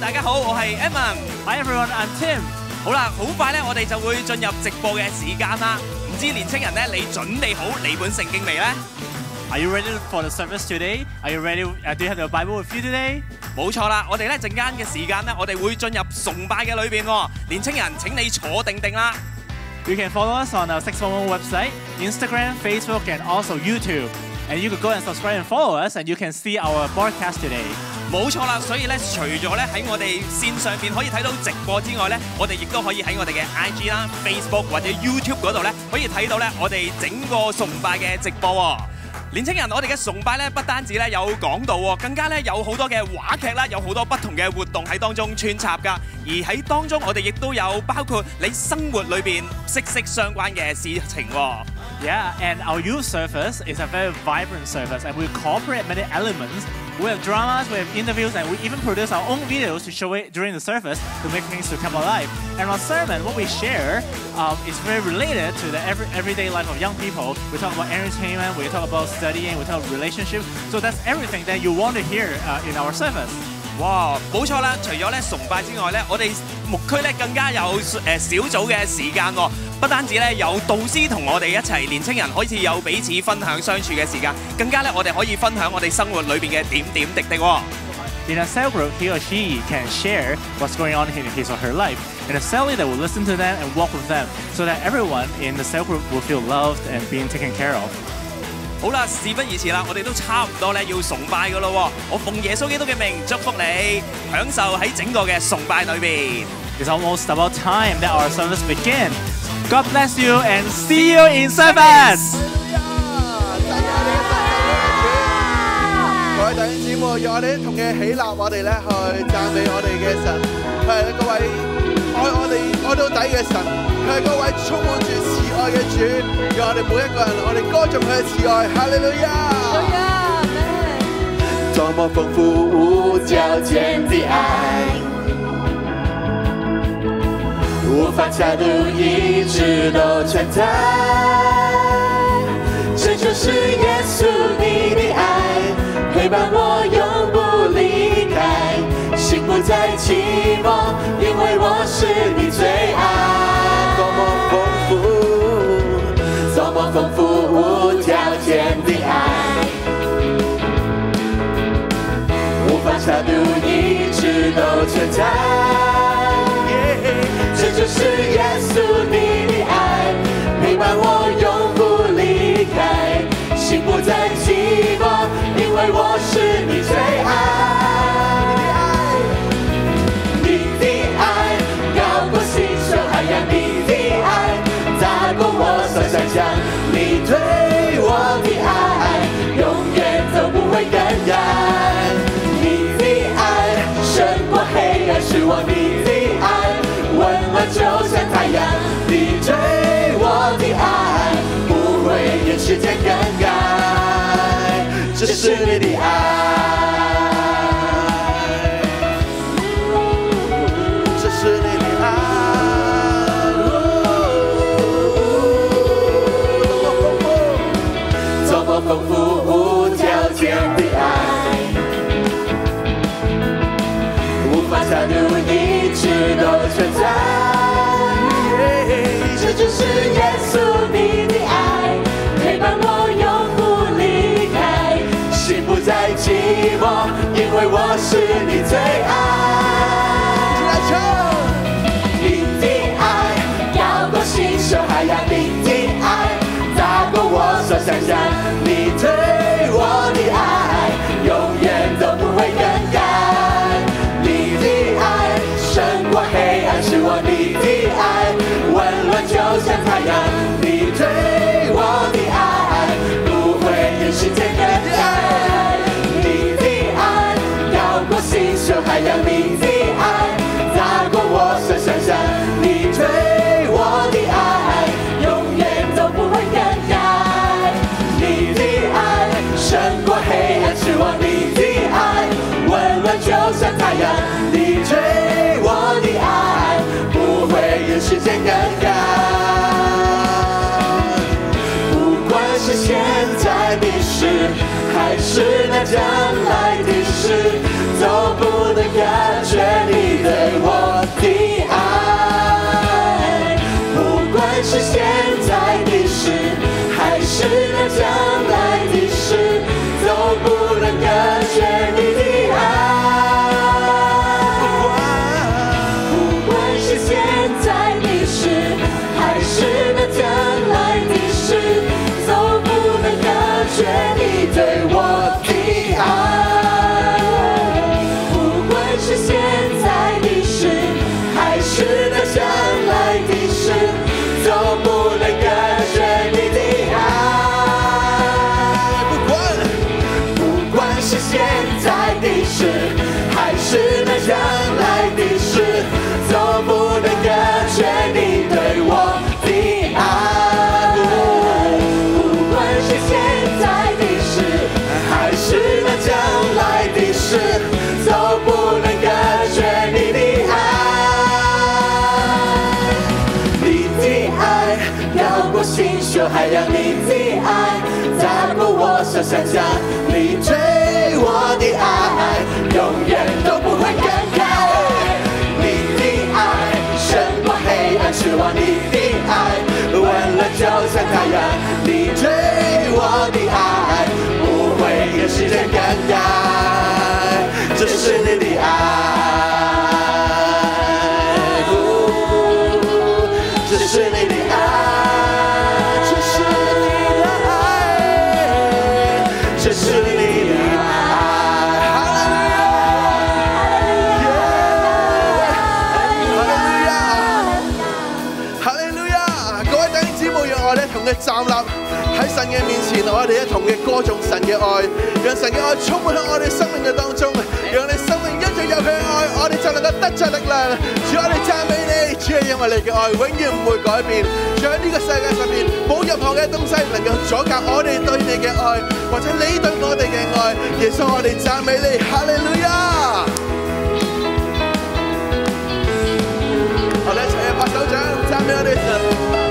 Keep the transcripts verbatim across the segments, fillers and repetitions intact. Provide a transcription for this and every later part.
大家好，我係 Evan。 Hi everyone, I'm Tim。 好啦，好快咧，我哋就會進入直播嘅時間啦。唔知年青人咧，你準備好你本聖經未咧 Are you ready for the service today? Are you ready? Uh, do you have your Bible with you today? 冇錯啦，我哋咧陣間嘅時間咧，我哋會進入崇拜嘅裏邊喎。年青人請你坐定定啦。 You can follow us on our six one one website, Instagram, Facebook, and also YouTube. And you could go and subscribe and follow us, and you can see our broadcast today. 冇錯啦，所以咧，除咗咧喺我哋線上邊可以睇到直播之外咧，我哋亦都可以喺我哋嘅 I G 啦、Facebook 或者 YouTube 嗰度咧，可以睇到咧我哋整個崇拜嘅直播喎。年青人，我哋嘅崇拜咧，不單止咧有講道喎，更加咧有好多嘅話劇啦，有好多不同嘅活動喺當中穿插㗎。而喺當中，我哋亦都有包括你生活裏邊息息相關嘅事情喎。 Yeah, and our youth service is a very vibrant service, and we incorporate many elements. We have dramas, we have interviews, and we even produce our own videos to show it during the service to make things to come alive. And our sermon, what we share, um, is very related to the every, everyday life of young people. We talk about entertainment, we talk about studying, we talk about relationships. So that's everything that you want to hear uh, in our service. 哇，冇錯啦！除咗咧崇拜之外咧，我哋牧區咧更加有誒、呃、小組嘅時間喎。不單止咧有導師同我哋一齊，年青人開始有彼此分享相處嘅時間，更加咧我哋可以分享我哋生活裏邊嘅點點滴滴喎。 In a cell group, he or she can share what's going on in his or her life. And a cell leader will listen to them and walk with them, so that everyone in the cell group will feel loved and being taken care of. 好啦，事不宜遲啦，我哋都差唔多咧要崇拜噶咯喎。我奉耶穌基督嘅名祝福你，享受喺整個嘅崇拜裏邊。 It's almost about time that our service begins. God bless you and see you in service. 各位弟兄姊妹，讓我哋一同嘅起立，我哋咧去讚美我哋嘅神，佢係嗰位愛我哋愛到底嘅神，佢係嗰位充滿住慈愛嘅主，讓我哋每一個人，我哋歌頌佢嘅慈愛，哈利路亞！多麼豐富無條件的愛，無法猜度，一直都存在，這就是耶穌你的愛，陪伴我永不離開，心不再寂寞，因為我是你最愛。多麼豐富，多麼豐富無條件的愛，無法猜度，一直都存在，這就是耶穌你的愛，陪伴我永不離開，心不再寂寞，因為我是你最愛。你的愛高過星宿海洋，你的愛大過我所想象，你對我的愛永遠都不會更改。你的愛勝過黑暗失望，你的愛溫暖就像太陽，你對我的愛不會因時間更改，這是你的愛，這是你的愛，多麼豐富無條件的愛，無法猜度，一直都存在，這就是耶穌你的愛，陪伴我永不離開，心不再寂寞，因為我是你最愛。你的愛高過星宿海洋，你的愛大過我所想象，你對我的愛永遠都不會更改。你的愛勝過黑暗失望，你的愛溫暖就像太陽，你對我的愛不會因時間更改。你的愛高過星宿海洋，你的愛大過我所想象，你對我的愛永遠都不會更改。你的愛勝過黑暗失望，你的愛溫暖就像太陽，你對我的愛不會因時間更改。不管是現在的事，還是那將來的事，都不能隔絕你相来的事，都不能隔绝你对我的爱。不管是现在的事，还是那将来的事，都不能隔绝你的爱。不管，不管是现在的事，还是那将来的事，都不能隔绝你对我的爱。不管是现在的事，还是那将来的事，都不能隔绝你的爱。你的爱绕过星宿海洋，你的爱大过我所想象，你对我的爱永远都不会更改。你的爱胜过黑暗，失望你的爱温热就像太阳，你对我的爱不会跟时间更改，这是你的爱，这是你的爱，这是你的爱，这是你的同嘅站立喺神嘅面前，我哋一同嘅歌頌神嘅愛，讓神嘅愛充滿喺我哋生命嘅當中，讓我哋生命一直有佢嘅愛，我哋就能夠得着力量。主，我哋讚美你，主係因為你嘅愛永遠唔會改變。主，喺呢個世界上面冇任何嘅東西能夠阻隔我哋對你嘅愛，或者你對我哋嘅愛。耶穌，我哋讚美你，哈利路亞！我哋一齊拍手掌，讚美我哋神。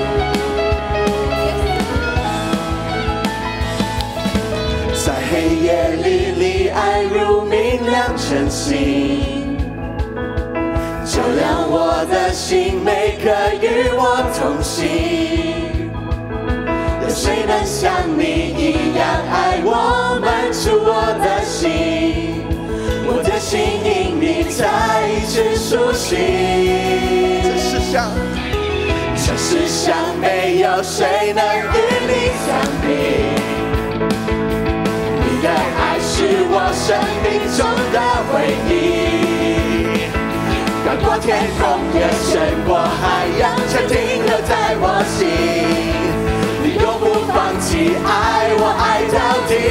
在黑夜里，你爱如明亮晨星，照亮我的心，每刻与我同行。有谁能像你一样爱我们出我的心？我的心因你在一直苏醒。 这世上， 这世上没有谁能与你相比。你的爱是我生命中的回忆，高过天空也胜过海洋，却停留在我心。你永不放弃爱我，爱到底。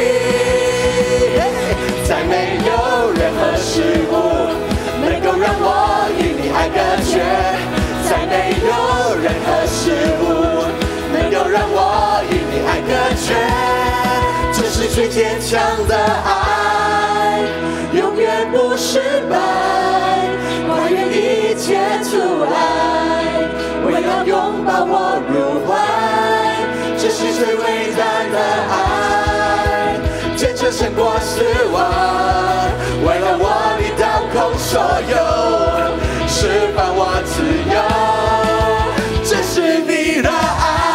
再没有任何事物能够让我与你爱隔绝，再没有任何事物能够让我与你爱隔绝。这是最坚强的爱，永远不失败，跨越一切阻碍，为了拥抱我入怀。这是最伟大的爱，坚持胜过死亡，为了我你掏空所有，释放我自由。这是你的爱。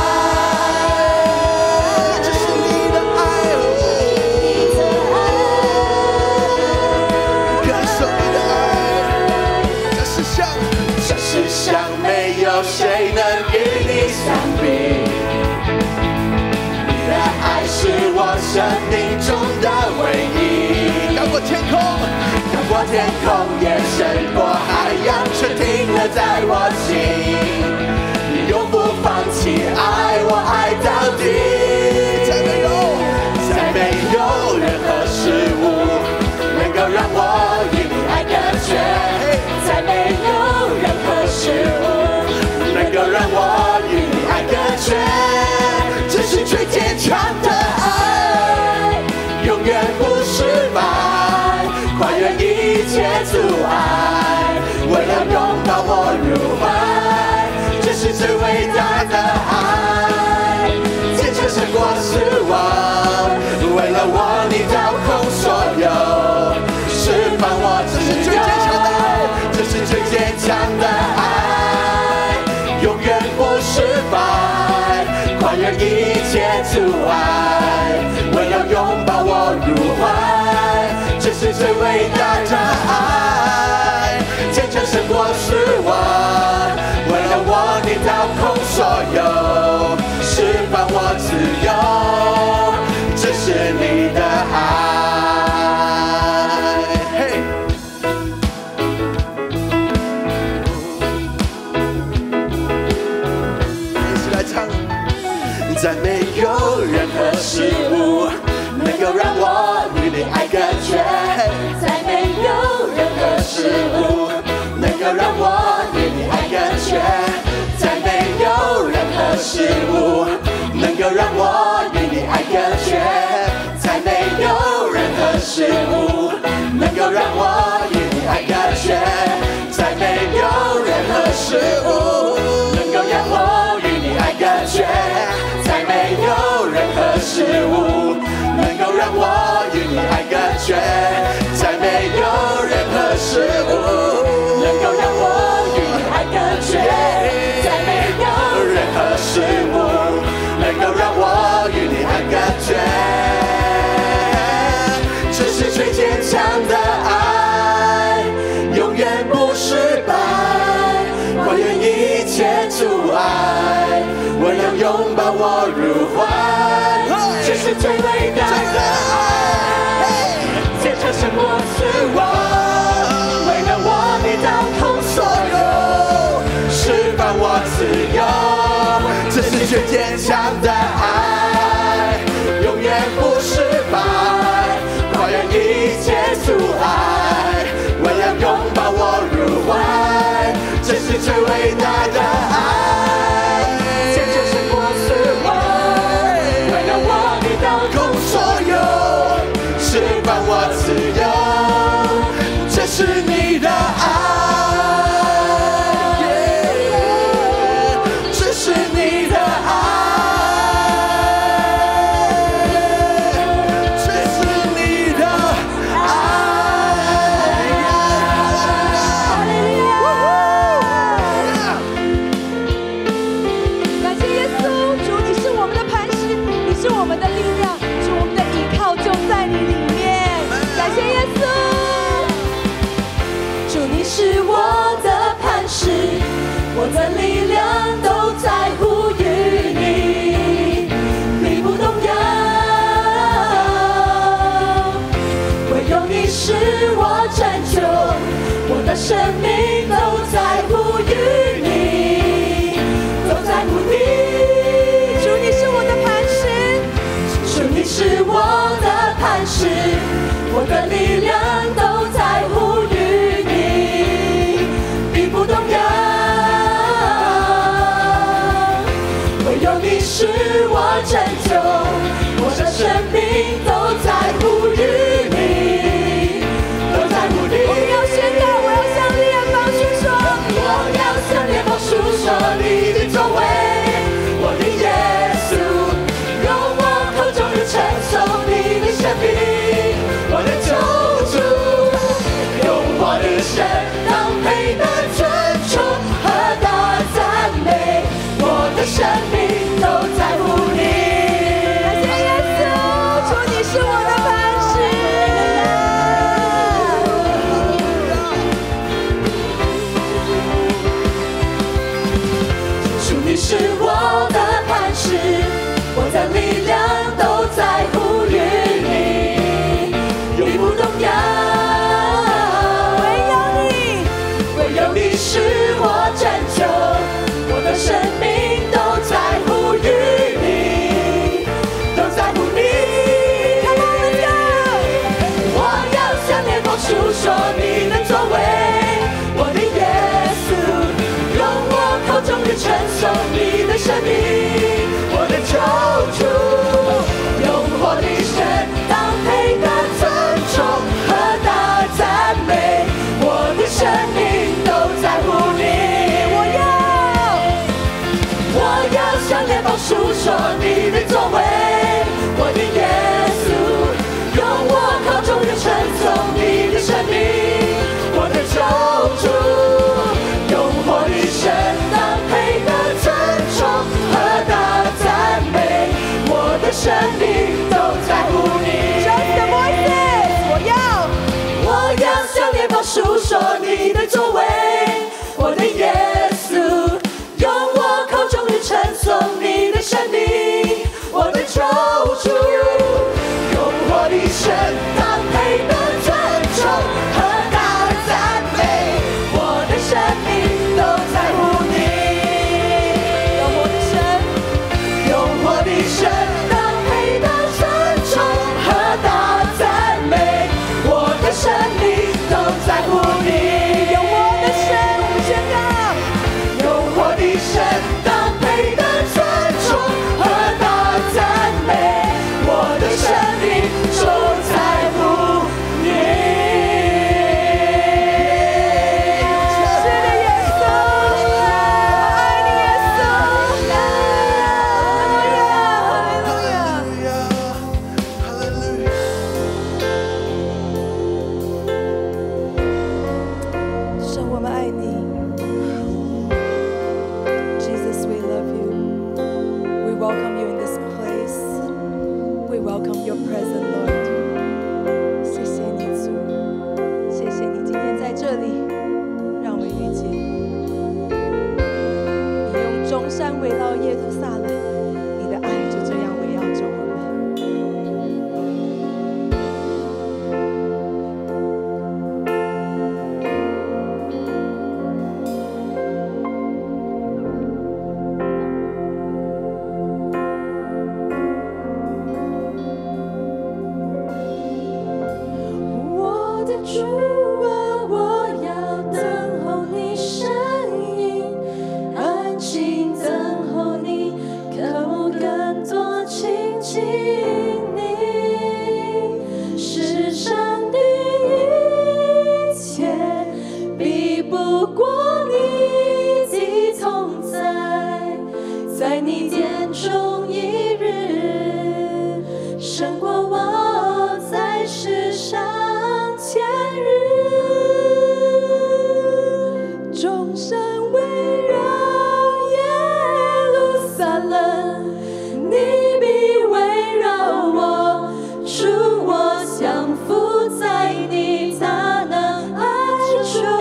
谁能与你相比？你的爱是我生命中的唯一， 高过天空， 高过天空也胜过海洋，却停留在我心。你永不放弃爱我，爱到底。再没有，再没有任何事物能够让我与你爱隔绝，再没有任何事物能够让我与你爱隔绝。这是最坚强的爱，永远不失败，跨越一切阻碍，为了拥抱我入怀。这是最伟大的爱，坚持胜过死亡，为了我你掏空所有，释放我自由。这是最坚强的爱，永远不失败，跨越一切阻碍，为了拥抱我入怀。这是最伟大的爱，坚强胜过死亡，为了我你掏空所有， 再没有任何事物能够让我与你爱更全， 再没有任何事物能够让我与你爱更全，再没有任何事物能够让我与你爱更全，再没有任何事物能够让我与你爱更全，再没有任何事物能够让我与你爱更全，再没有任何事物能够让我与你爱更全，再没有任何事物能够让我与你爱更全，再没有任何事物能够让我与你爱更全，这是最坚强的爱，永远不失败，跨越一切阻碍，为了拥抱我入怀，这是最伟大的爱，坚强胜过死亡，为了我你当空所有，释放我自由，这是最坚强的爱，永远不失败，跨越一切阻碍，为了拥抱我入怀，这是最伟大的爱，坚强胜过死亡，为了我你当空所有，释放我自由，这是你的爱，这是你的爱，这是你的感谢耶稣，主你是我们的磐石，你是我们的力量，主我们的依靠就在你里面。感谢耶稣，主你是我的磐石，我的力量都在乎于你，你不动摇，唯有你是我拯救，我的生命都在乎于你，都在乎你。主你是我的磐石，主你是我的磐石，我的力量都在乎于你，你不动摇，唯有你是我拯救，我的生命都在乎于你，都在乎你。我要宣告，我要向列邦述说，我要向列邦述说你的作为，我的耶稣，用我口中的称颂你的生命，我的救主，用我的神当配的尊崇和大赞美，我的生命都在乎你。感谢耶稣，主你是我的磐石。主你是我的磐石，我的力量都在乎于你，你不动摇，唯有你，唯有你是我拯救，我的生命都在乎于你，都在乎你。Come on, let's go！ 我要向列邦述说你的作为，我的耶稣，用我口中的称颂你的生命，我的救主，用我的神当配的尊崇和大赞美，我的生命都在乎你。我要，我要向列邦述说你的作为，我的耶稣，用我口中的称颂你的生命，我的救主，用我的神当配的尊崇和大赞美，我的生命都在乎你。Just the voices， 我要，我要向列邦述说你的作为，我的耶稣，用我口中的称颂你的生命，我的救主。 welcome you in this place. We welcome your presence, Lord. 谢谢你主，谢谢你今天在这里，让我们遇见你，用众山围绕耶路撒冷，你的爱就这样围绕着我们。主啊，我要等候你声音，安静等候你，渴慕更多亲近你。世上的一切比不过你的同在，在你殿中一日，胜过我在世上千日。众山围绕耶路撒冷，你必围绕我，主我降服在你大能爱中，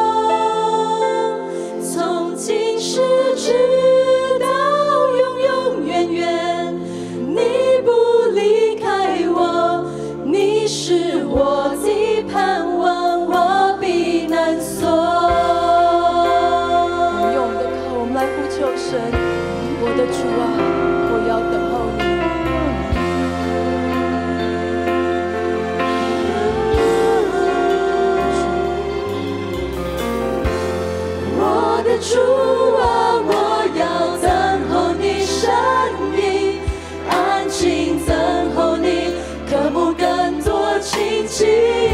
从今世直到永永远远，你不离开我，你是我的盼望，我避难所。我们用我们的口，我们来呼求神，我的主啊，我要等候你。我的主啊，我要等候你声音，安静等候你，渴慕更多亲近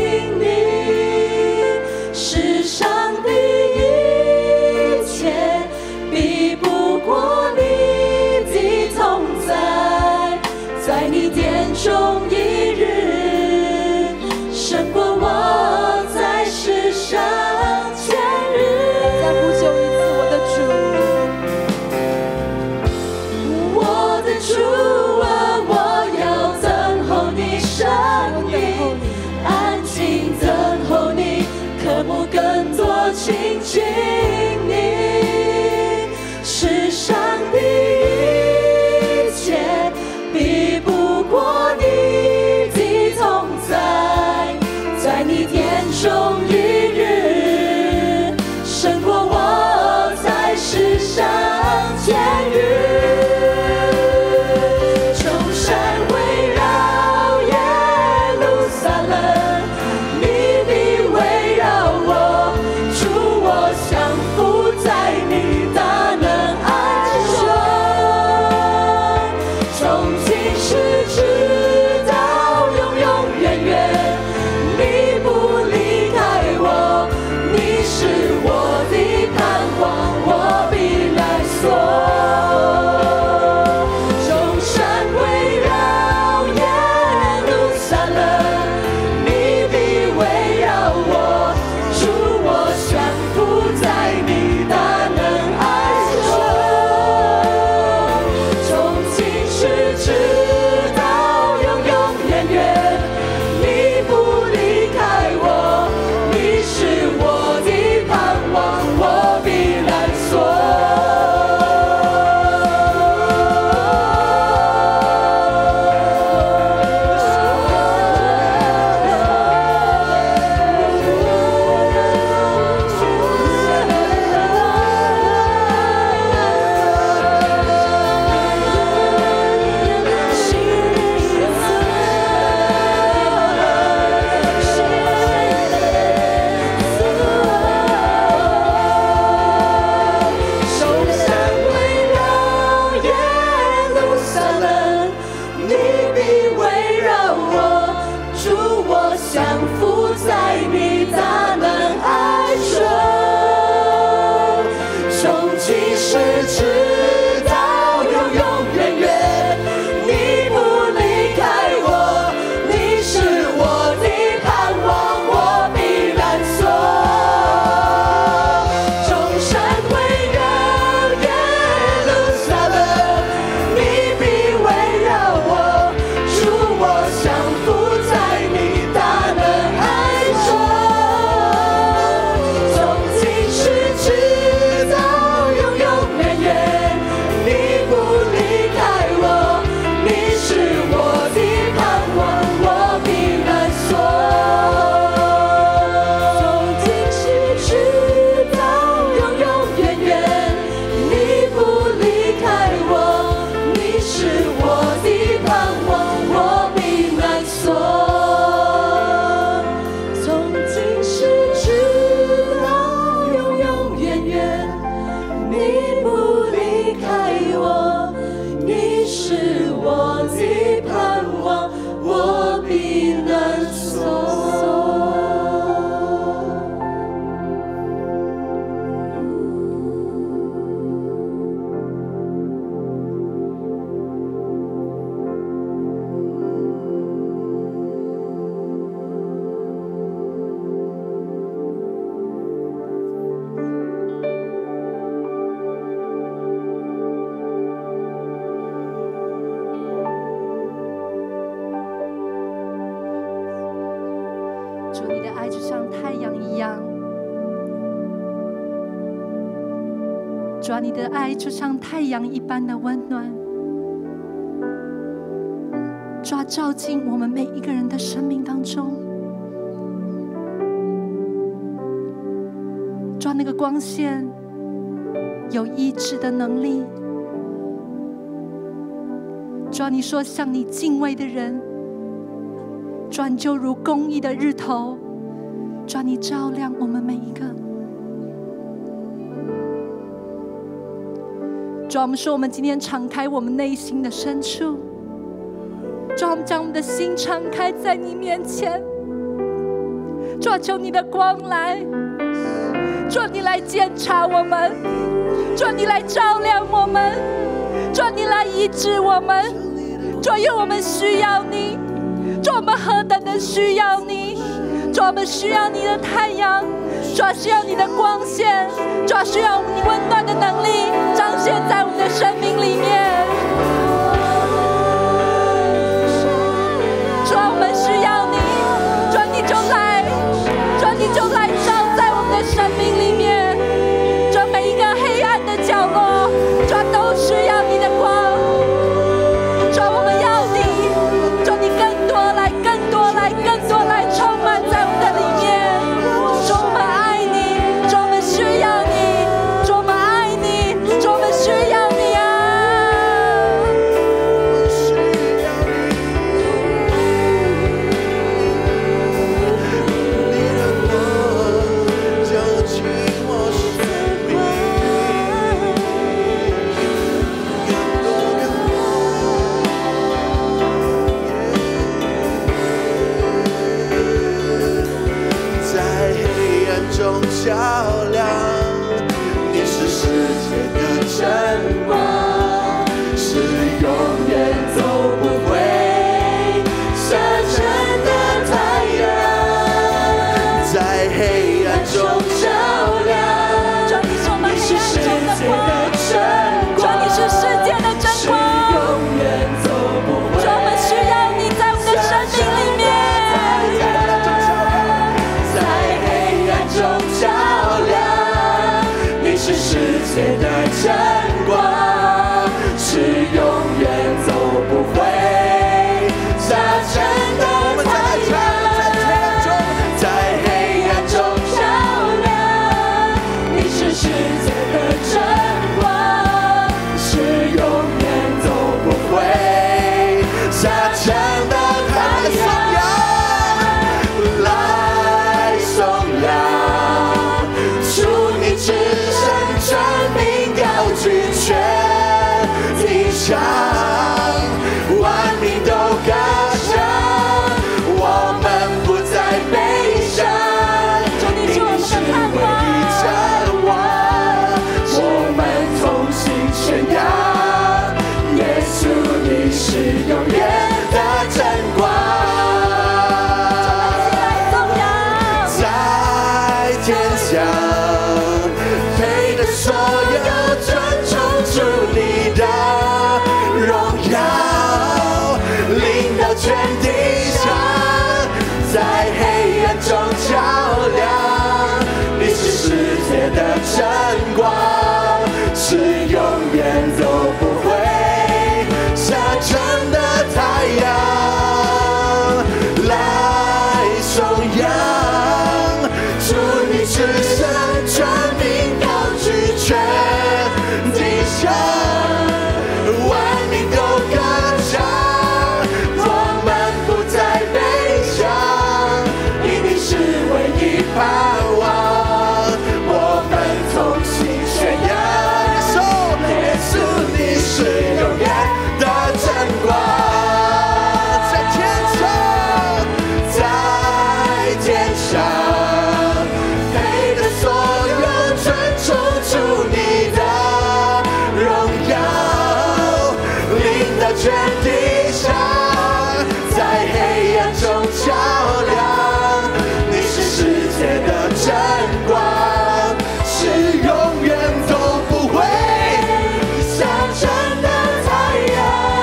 你。世上的一切比不过你的同在，在你殿中一日，胜过我在世上千日。再呼救一次，我的主，我的主啊，我要等候你声音，安静等候你，渴慕更多亲近你。世上的一切比不过你的同在，在你殿中一日，胜过我在世上千日。众山围绕耶路撒冷，你必围绕我，主我降服在你大能爱中，从今世直到永永远远，你不离开我，你是我的盼望，我必来所。众山围绕耶路撒冷，你必围绕我，主我降服在你大能爱中，从今世直到永永远远，你不离开我，你是我的盼望，我必来所。众山围绕耶路撒冷，你必围绕我，主我降服在你大能爱中，从今世直到永永远远，你不离开我，你是我的盼望，我必来所。众山围绕耶路撒冷，你是我的盼望，我避难所。主，你的爱就像太阳一样，主啊，你的爱就像太阳一般的温暖，主啊，照进我们每一个人的生命当中。主啊，那个光线有医治的能力。主啊，你说向你敬畏的人，主啊，你就如公义的日头，主啊，你照亮我们每一个。主啊，我们说我们今天敞开我们内心的深处，主啊，我们将我们的心敞开在你面前。主啊，求你的光来，主啊，你来检查我们，主啊，你来照亮我们，主啊，你来医治我们，主啊，因为我们需要你，主啊，我们何等的需要你，主啊，我们需要你的太阳，主啊，需要你的光线，主啊，需要你温暖的能力彰显在我们的生命里面。主啊，我们需要你，主啊，你就来，主啊，你就来照在我们的生命里面，主啊，每一个黑暗的角落，主啊，都需要你的光。主啊，我们要你，主啊，你更多来，更多来，更多来充满在我们的里面。主啊，我们爱你，主啊，我们需要你，主啊，我们爱你，主啊，我们需要你啊！ 照亮，你是世界的晨光，是永远走不回下沉的太阳，在黑暗中照亮。 主，你是我们你是世黑暗中的界的光， 晨光， 主，你是世界的真是光。 永远走不回。 主，我们需要你在我们的生命里面。 中照亮，你是世界的晨光，是永远走不回下沉的太阳，在黑暗中照亮，你是世界的晨光，是永远走不回下沉的太阳。全地上，万民都歌唱，我们不再悲伤。你是唯一盼望，我们同心宣扬，耶稣你是永远的真光。在天下，配得所有尊崇主你的在全地上，在黑暗中照亮。你是世界的真光，是永远都不会下沉的太阳。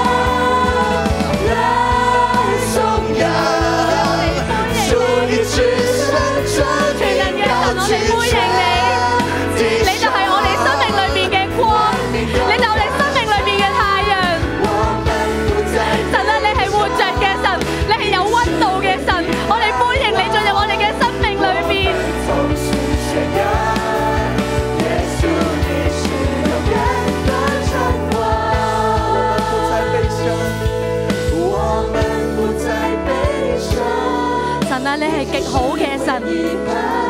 来颂扬，主你至圣真理高举着。 你就係我哋生命裏面嘅光，你就係我哋生命裏面嘅太陽。神啊，你係活着嘅神，你係有溫度嘅神，我哋歡迎你進入我哋嘅生命裏面。神啊，你係極好嘅神。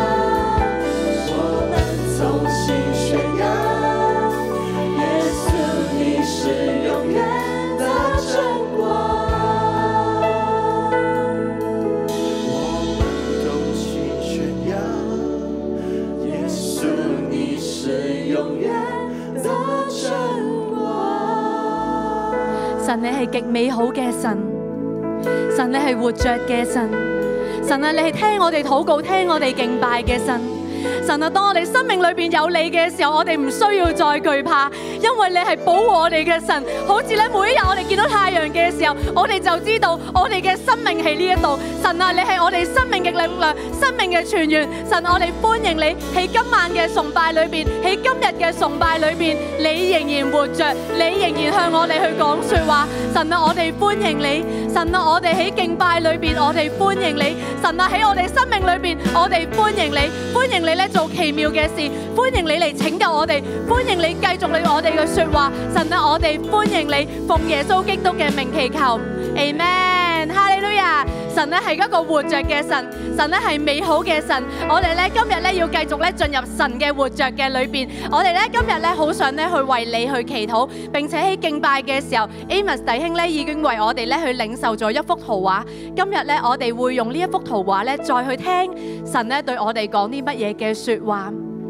神你係極美好嘅神，神你係活着嘅神，神啊你係聽我哋禱告、聽我哋敬拜嘅神。神啊，當我哋生命裏邊有你嘅時候，我哋唔需要再懼怕，因為你係保護我哋嘅神。好似咧每一日我哋見到太陽嘅時候，我哋就知道我哋嘅生命喺呢一度。神啊，你係我哋生命嘅力量、生命嘅泉源。神，我哋歡迎你喺今晚嘅崇拜裏邊，喺今日嘅崇拜裏邊，你仍然活着，你仍然向我哋去講說話。神啊，我哋歡迎你。神啊，我哋喺敬拜裏邊，我哋歡迎你。神啊，喺我哋生命裏邊，我哋歡迎你，歡迎你咧做奇妙嘅事，歡迎你嚟拯救我哋，歡迎你繼續你我哋嘅說話。神啊，我哋歡迎你，奉耶穌基督嘅名祈求 ，Amen， 哈利路亞。神咧係一個活着嘅神，神咧係美好嘅神。我哋咧今日咧要繼續咧進入神嘅活着嘅裏邊。我哋咧今日咧好想咧去為你去祈禱，並且喺敬拜嘅時候 ，Amos 弟兄咧已經為我哋咧去領受咗一幅圖畫。今日咧我哋會用呢一幅圖畫咧再去聽神咧對我哋講啲乜嘢嘅說話。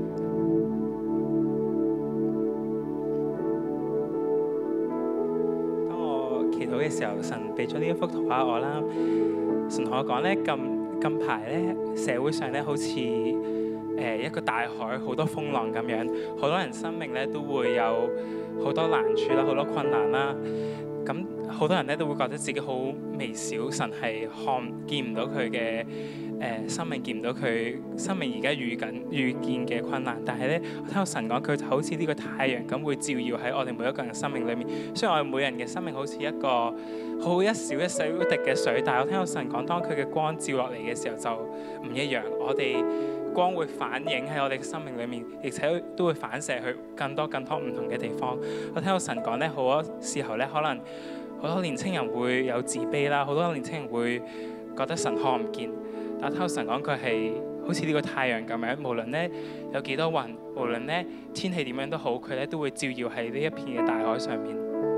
當我祈禱嘅時候，神俾咗呢一幅圖畫我啦。神同我講咧，近近排咧社會上咧好似誒、呃、一個大海，好多風浪咁樣，好多人生命咧都會有好多難處啦，好多困難啦。咁好多人咧都會覺得自己好微小，神係看見唔到佢嘅誒生命，見唔到佢生命而家遇緊遇見嘅困難。但係咧，我聽到神講，佢就好似呢個太陽咁，會照耀喺我哋每一個人嘅生命裏面。雖然我哋每人嘅生命好似一個好一小一小滴嘅水，但係我聽到神講，當佢嘅光照落嚟嘅時候就唔一樣。我哋光會反映喺我哋嘅生命裏面，而且都會反射去更多更多唔同嘅地方。我聽到神講咧，好多時候咧，可能好多年青人會有自卑啦，好多年青人會覺得神看唔見。但我聽到神講，佢係好似呢個太陽咁樣，無論咧有幾多雲，無論咧天氣點樣都好，佢咧都會照耀喺呢一片嘅大海上面。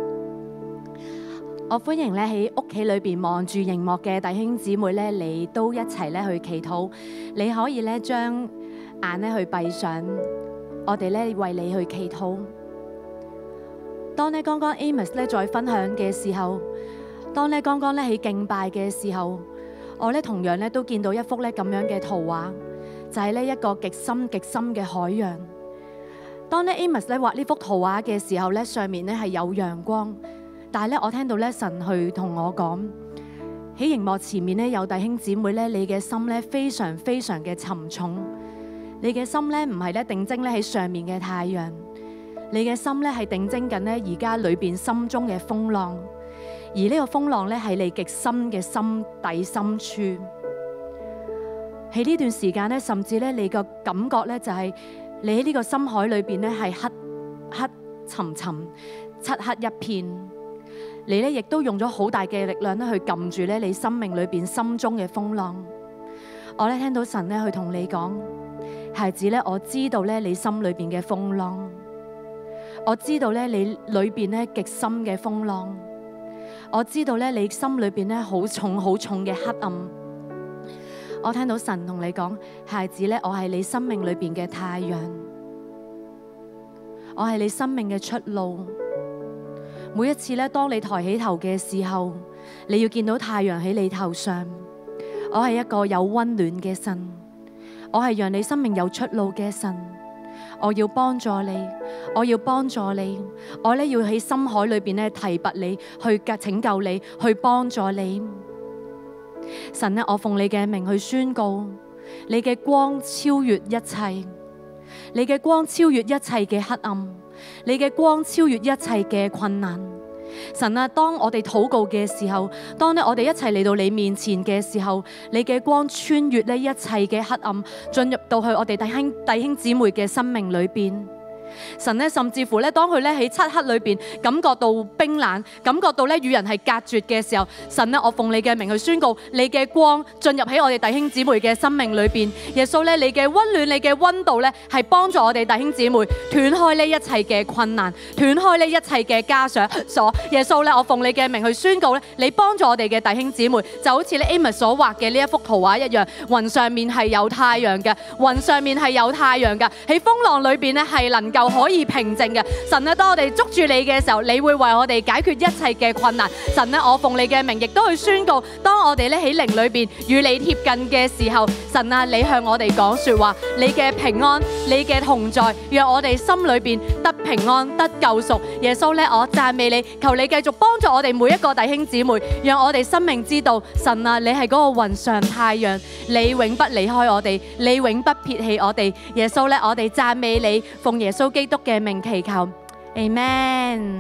我歡迎咧喺屋企裏邊望住熒幕嘅弟兄姊妹咧，你都一齊咧去祈禱。你可以咧將眼咧去閉上，我哋咧為你去祈禱。當咧剛剛 Amos 咧在分享嘅時候，當咧剛剛咧喺敬拜嘅時候，我咧同樣咧都見到一幅咧咁樣嘅圖畫，就係呢一個極深極深嘅海洋。當咧 Amos 咧畫呢幅圖畫嘅時候咧，上面咧係有陽光。但係咧，我聽到咧神去同我講，喺熒幕前面咧有弟兄姊妹咧，你嘅心咧非常非常嘅沉重，你嘅心咧唔係咧定睛咧喺上面嘅太陽，你嘅心咧係定睛緊咧而家裏邊心中嘅風浪，而呢個風浪咧係你極深嘅心底深處。喺呢段時間咧，甚至咧你個感覺咧就係你喺呢個深海裏邊咧係黑黑沉沉、漆黑一片。你咧亦都用咗好大嘅力量咧去撳住咧你生命裏邊心中嘅風浪。我咧聽到神咧去同你講，孩子咧，我知道咧你心裏邊嘅風浪，我知道咧你裏邊咧極深嘅風浪，我知道咧你心裏邊咧好重好重嘅黑暗。我聽到神同你講，孩子咧，我係你生命裏邊嘅太陽，我係你生命嘅出路。 每一次咧，當你抬起頭嘅時候，你要見到太陽喺你頭上。我係一個有溫暖嘅神，我係讓你生命有出路嘅神。我要幫助你，我要幫助你，我咧要喺深海裏邊咧提拔你，去拯救你，去幫助你。神咧，我奉你嘅名去宣告，你嘅光超越一切，你嘅光超越一切嘅黑暗，你嘅光超越一切嘅困難。神啊，當我哋禱告嘅時候，當咧我哋一齊嚟到你面前嘅時候，你嘅光穿越呢一切嘅黑暗，進入到去我哋弟兄弟兄姊妹嘅生命裏邊。神咧，甚至乎咧，當佢咧喺漆黑裏邊感覺到冰冷，感覺到咧與人係隔絕嘅時候，神咧，我奉你嘅名去宣告，你嘅光進入喺我哋弟兄姊妹嘅生命裏邊。耶穌咧，你嘅溫暖，你嘅溫度咧，係幫助我哋弟兄姊妹斷開呢一切嘅困難，斷開呢一切嘅枷鎖。耶穌咧，我奉你嘅名去宣告咧，你幫助我哋嘅弟兄姊妹，就好似咧 Amos 所畫嘅呢一幅圖畫一樣，雲上面係有太陽嘅，雲上面係有太陽嘅，喺風浪裏邊咧係能夠可以平靜嘅。神咧，當我哋捉住你嘅時候，你會為我哋解決一切嘅困難。神咧，我奉你嘅名亦都去宣告，當我哋咧喺靈裏邊與你貼近嘅時候，神啊，你向我哋講說話，你嘅平安，你嘅同在，讓我哋心裏邊得平安得救贖。耶穌咧，我讚美你，求你繼續幫助我哋每一個弟兄姊妹，讓我哋生命知道，神啊，你係嗰個雲上太陽，你永不離開我哋，你永不撇棄我哋。耶穌咧，我哋讚美你，奉耶穌基督嘅名祈求 ，Amen。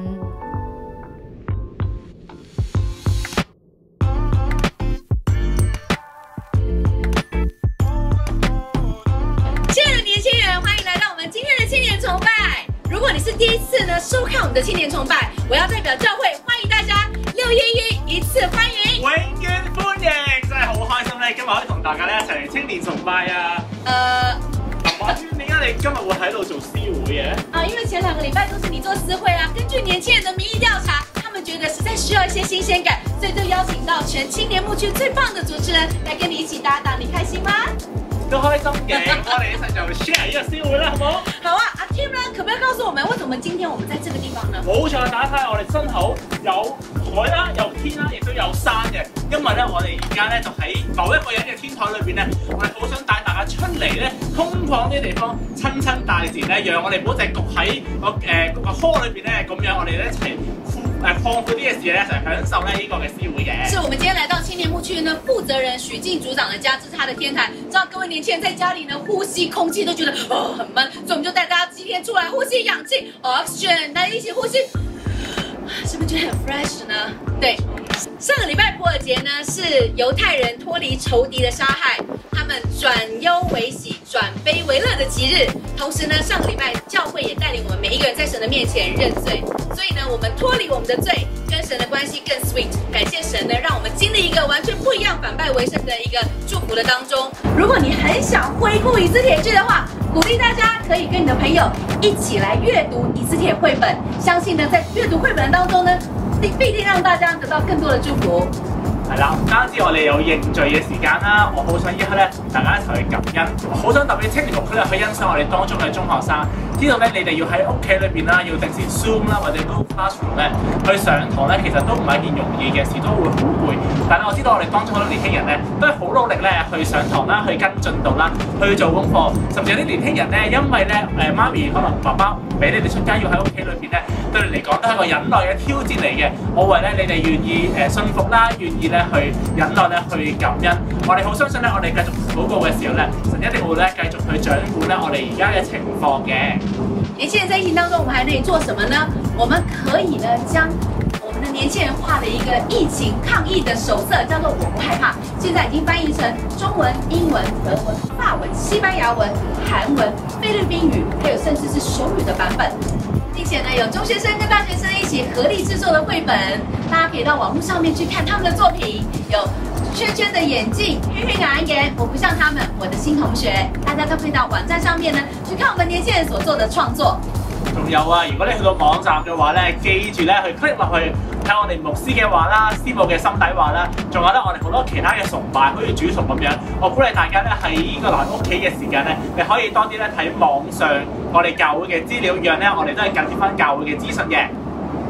亲爱的年轻人，欢迎来到我们今天的青年崇拜。如果你是第一次呢收看我們的青年崇拜，我要代表教會歡迎大家六一一一次歡迎， 永遠歡迎，真係好開心咧！今日可以同大家咧一齊嚟青年崇拜啊！ 呃， 林華娟，點解你今日會喺度做司會嘅？ 啊，因為前兩個禮拜都是你做司會啊。根據年輕人的民意調查，他們覺得實在需要一些新鮮感，所以就邀請到全青年牧區最棒的主持人來跟你一起搭檔，你開心嗎？ 都開心嘅，我哋一齊就 share 呢個司會啦，好唔好？ 好啊，阿 Tim 呢，可不可以告訴我們，為什麼今天我們在這個地方呢？ 冇錯，大家睇下我哋身後有海啦，有天啦，亦都有山嘅。因為咧，我哋而家咧就喺某一個人嘅天台裏邊咧，我哋好想帶大家出嚟咧，空曠啲地方，親親大自然咧，讓我哋唔好淨係焗喺個誒個殼裏邊咧，咁樣我哋咧一齊誒擴闊啲嘅視野咧，就享受咧呢個嘅司會嘅。 是我們今天來到青年牧區呢，負責人許靜組長的家，這是他的天台。知道各位年輕人在家裡呢，呼吸空氣都覺得哦很悶，所以我們就帶大家今天出來呼吸氧氣 oxygen， 大家一起呼吸，是不是覺得很 fresh 呢？對，上個禮拜普爾節呢，是猶太人脫離仇敵的殺害，他們轉憂為喜、轉悲為樂的吉日。同時呢，上個禮拜教會也帶領我們每一個人在神的面前認罪，所以呢，我們脫離我們的罪，跟神的關係更 sweet。感謝神呢，讓我們經歷一個完全不一樣、反敗為勝的一個祝福的當中。如果你很想回顧以斯帖記的話，鼓勵大家可以跟你的朋友一起來閱讀以斯帖繪本。相信呢，在閱讀繪本當中呢，必必定讓大家得到更多的祝福。 係啦，唔單止我哋有認罪嘅時間啦，我好想依刻咧同大家一齊去感恩，好想特別青年牧區咧去欣賞我哋當中嘅中學生，知道咧你哋要喺屋企裏邊啦，要定時 Zoom 啦或者 Google Classroom 咧去上堂咧，其實都唔係一件容易嘅事，都會好攰。但係我知道我哋當中好多年輕人咧都係好努力咧去上堂啦，去跟進度啦，去做功課，甚至有啲年輕人咧因為咧誒媽咪可能爸爸唔俾你哋出街，要喺屋企裏邊咧，對你嚟講都係一個忍耐嘅挑戰嚟嘅。我為咧你哋願意誒信服啦，願意咧去忍耐咧，去感恩。我哋好相信咧，我哋繼續禱告嘅時候咧，神一定會咧繼續去掌管咧我哋而家嘅情況嘅。 年輕人在疫情當中，我們還可以做什麼呢？我們可以呢將我們的年輕人畫的一個疫情抗疫的手冊，叫做《我不害怕》，現在已經翻譯成中文、英文、德文、法文、西班牙文、韓文、菲律賓語，還有甚至是手語的版本。並且呢，有中學生跟大學生一起合力製作的繪本，大家可以到網絡上面去看他們的作品。有圈圈的眼鏡、暈暈眼眼，我不像他們，我的新同學，大家都可以到網站上面呢去看我們年輕人所做的創作。 仲有啊，如果你去到網站嘅話咧，記住咧去 click 落去睇我哋牧師嘅話啦、師母嘅心底話啦，仲有咧我哋好多其他嘅崇拜，好似主崇咁樣。我鼓勵大家咧喺呢個嚟屋企嘅時間咧，你可以多啲咧睇網上我哋教會嘅資料，讓咧我哋都係緊貼翻教會嘅資訊嘅。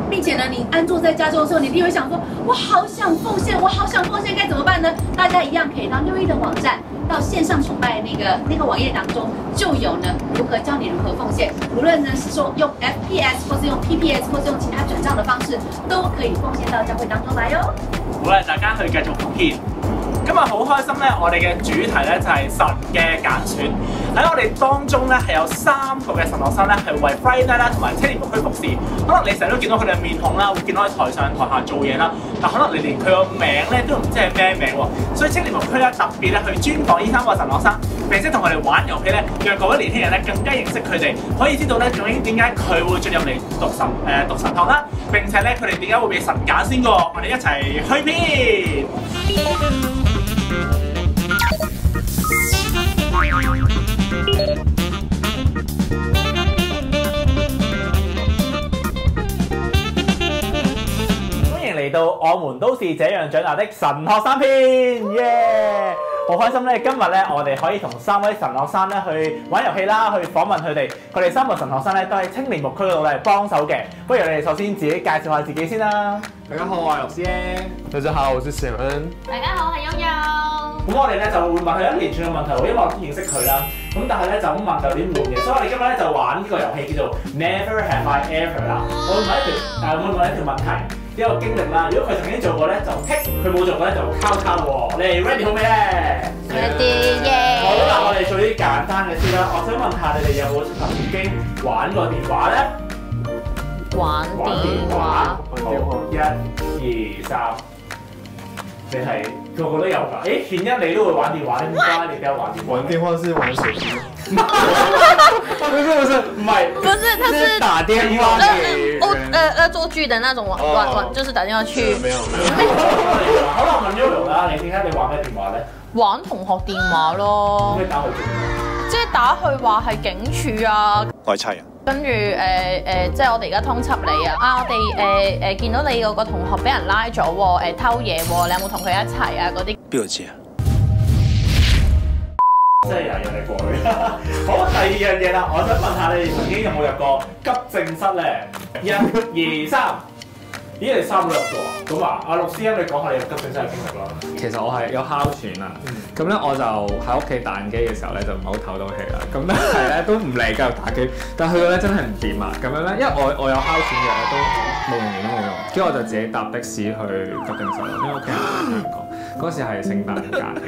并且呢，你安坐在家中的时候，你一定会想说，我好想奉献，我好想奉献，该怎么办呢？大家一样可以到六一的网站，到线上崇拜那个那个网页当中，就有呢如何教你如何奉献，无论呢是说用 F P S 或是用 P P S 或是用其他轉賬的方式，都可以奉獻到教會當中來哦。 鼓勵大家去繼續奉獻。今日好開心咧，我哋嘅主題咧就係神嘅揀選。喺我哋當中咧係有三個嘅神學生咧係為 Friday Night 啦同埋青年牧區服侍。可能你成日都見到佢哋嘅面孔啦，會見到喺台上台下做嘢啦，但可能你連佢個名咧都唔知係咩名喎。所以青年牧區咧特別咧去專訪呢三個神學生，並且同佢哋玩遊戲咧，讓各位年輕人咧更加認識佢哋，可以知道咧究竟點解佢會進入嚟讀神誒、呃、讀神學啦，並且咧佢哋點解會被神揀先過。我哋一齊去片。嚟到我們都是這樣長大的神學生篇，耶！好開心咧，今日咧我哋可以同三位神學生咧去玩遊戲啦，去訪問佢哋。佢哋三個神學生咧都喺青年牧區嗰度咧幫手嘅。不如你哋首先自己介紹下自己先啦。 大家好，我係陸師英。大家好，我是顯恩。 大家好，我係悠悠。 咁我哋咧就會問佢一連串嘅問題，因為我都認識佢啦。咁但係咧就咁問就有啲悶嘅，所以我哋今日咧就玩呢個遊戲叫做 Never Have I Ever 啦。我會問一條誒，我會問一條問題。一個經歷啦，如果佢曾經做過咧就剔，佢冇做過咧就交叉喎。你哋 ready 好未咧 ？Ready 耶！ 好啦，我哋做啲簡單嘅先啦。我想問下你哋有冇曾經玩過電話咧？ 玩電話。 好，一、二、三。你係個個都有㗎。誒，顯一你都會玩電話，點解你都有玩電話？ 玩電話是玩手機。 不是不是，唔係。 不是，他是打電話給惡呃惡作劇的那種玩玩玩，就是打電話去。 沒有沒有。 好啦，問 Yoyo 啦，你點解你玩咩電話咧？ 玩同學電話咯。 咩打去做？ 即係打去話係警署啊。 我係差人。 跟住誒誒，即係我哋而家通緝你啊！啊，我哋誒誒見到你嗰個同學俾人拉咗喎，誒偷嘢喎，你有冇同佢一齊啊？嗰啲邊個知啊？ 即係有人嚟過去。好，第二樣嘢啦，我想問下你哋曾經有冇入過急症室咧？一、二、三。咦，你三個入過啊？咁啊，阿陸師兄，你講下你入急症室嘅經歷啦。 其實我係有哮喘啊，咁咧、嗯、我就喺屋企彈機嘅時候咧就唔係好透到氣啦，咁但係咧都唔理繼續打機，但係去到咧真係唔掂啊，咁樣咧，因為我我有哮喘藥咧都冇用完都冇用，跟住我就自己搭的士去急症室，因為屋企人喺香港，嗰時係聖誕假期。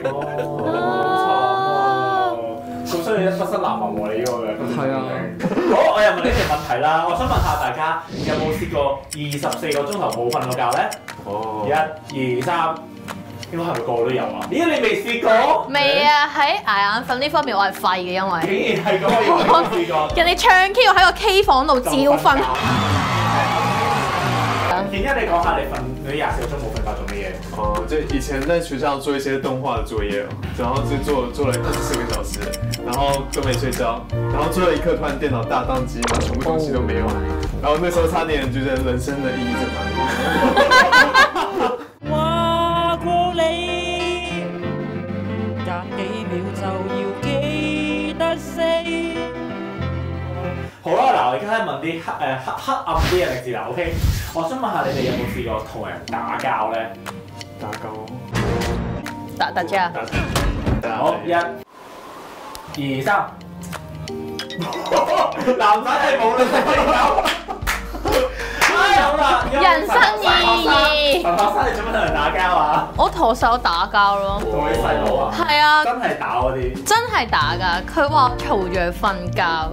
咁所以一畢生難忘喎，你呢個嘅。 係啊。 好，我又問呢條問題啦。我想問下大家有冇試過二十四個鐘頭冇瞓過覺咧？哦。一、二、三，應該係咪個個都有啊？咦，你未試過？ 未啊！喺捱眼瞓呢方面，我係廢嘅，因為。 竟然係咁，我未試過。 人哋唱 K，我喺個 K 房度照瞓。 顯一，你講下你瞓你廿四個鐘冇瞓覺做咩嘢？ 哦，就以前在學校做一些動畫的作業，然後就做做了二十四個小時，然後都沒睡覺，然後最後一刻突然電腦大宕機，然後全部東西都沒有，然後那時候差點覺得人生的意義在哪裡？ 話過你，隔幾秒就要記得死。 好啦，嗱，我而家咧問啲黑誒黑黑暗啲嘅歷史啦 ，OK？我想問下你哋有冇試過同人打交咧？ 打交。 打打架。 好，一、二、三。男仔係冇女仔可以搞。哎，好啦， 人生意義。 陳學生，你做乜同人打交啊？ 我徒手打交咯。 同啲細路啊？ 係啊。 真係打嗰啲。真係打㗎，佢話嘈住瞓覺。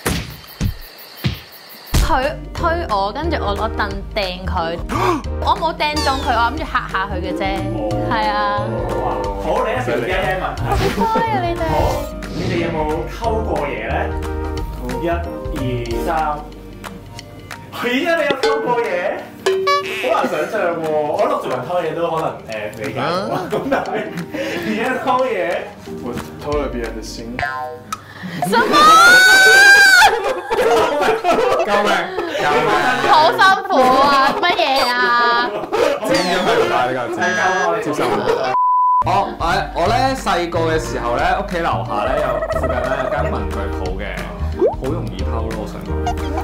佢推我，跟住我攞凳掟佢，我冇掟中佢，我諗住嚇下佢嘅啫，係啊。 好，你一條一一問題。 好乖啊你哋。 好，你哋有冇偷過嘢咧？一、二、三。係啊，你有偷過嘢？好難想像喎，我諗做人偷嘢都可能誒理解到啊，咁但係而家偷嘢， 我偷了別人的心。 什麼？ 救命！救命！ 好辛苦啊！乜嘢啊？ 剪咗佢唔帶呢個剪，接受唔到。我我我咧細個嘅時候咧，屋企樓下咧有附近咧有間文具鋪嘅，好容易偷咯，我想講。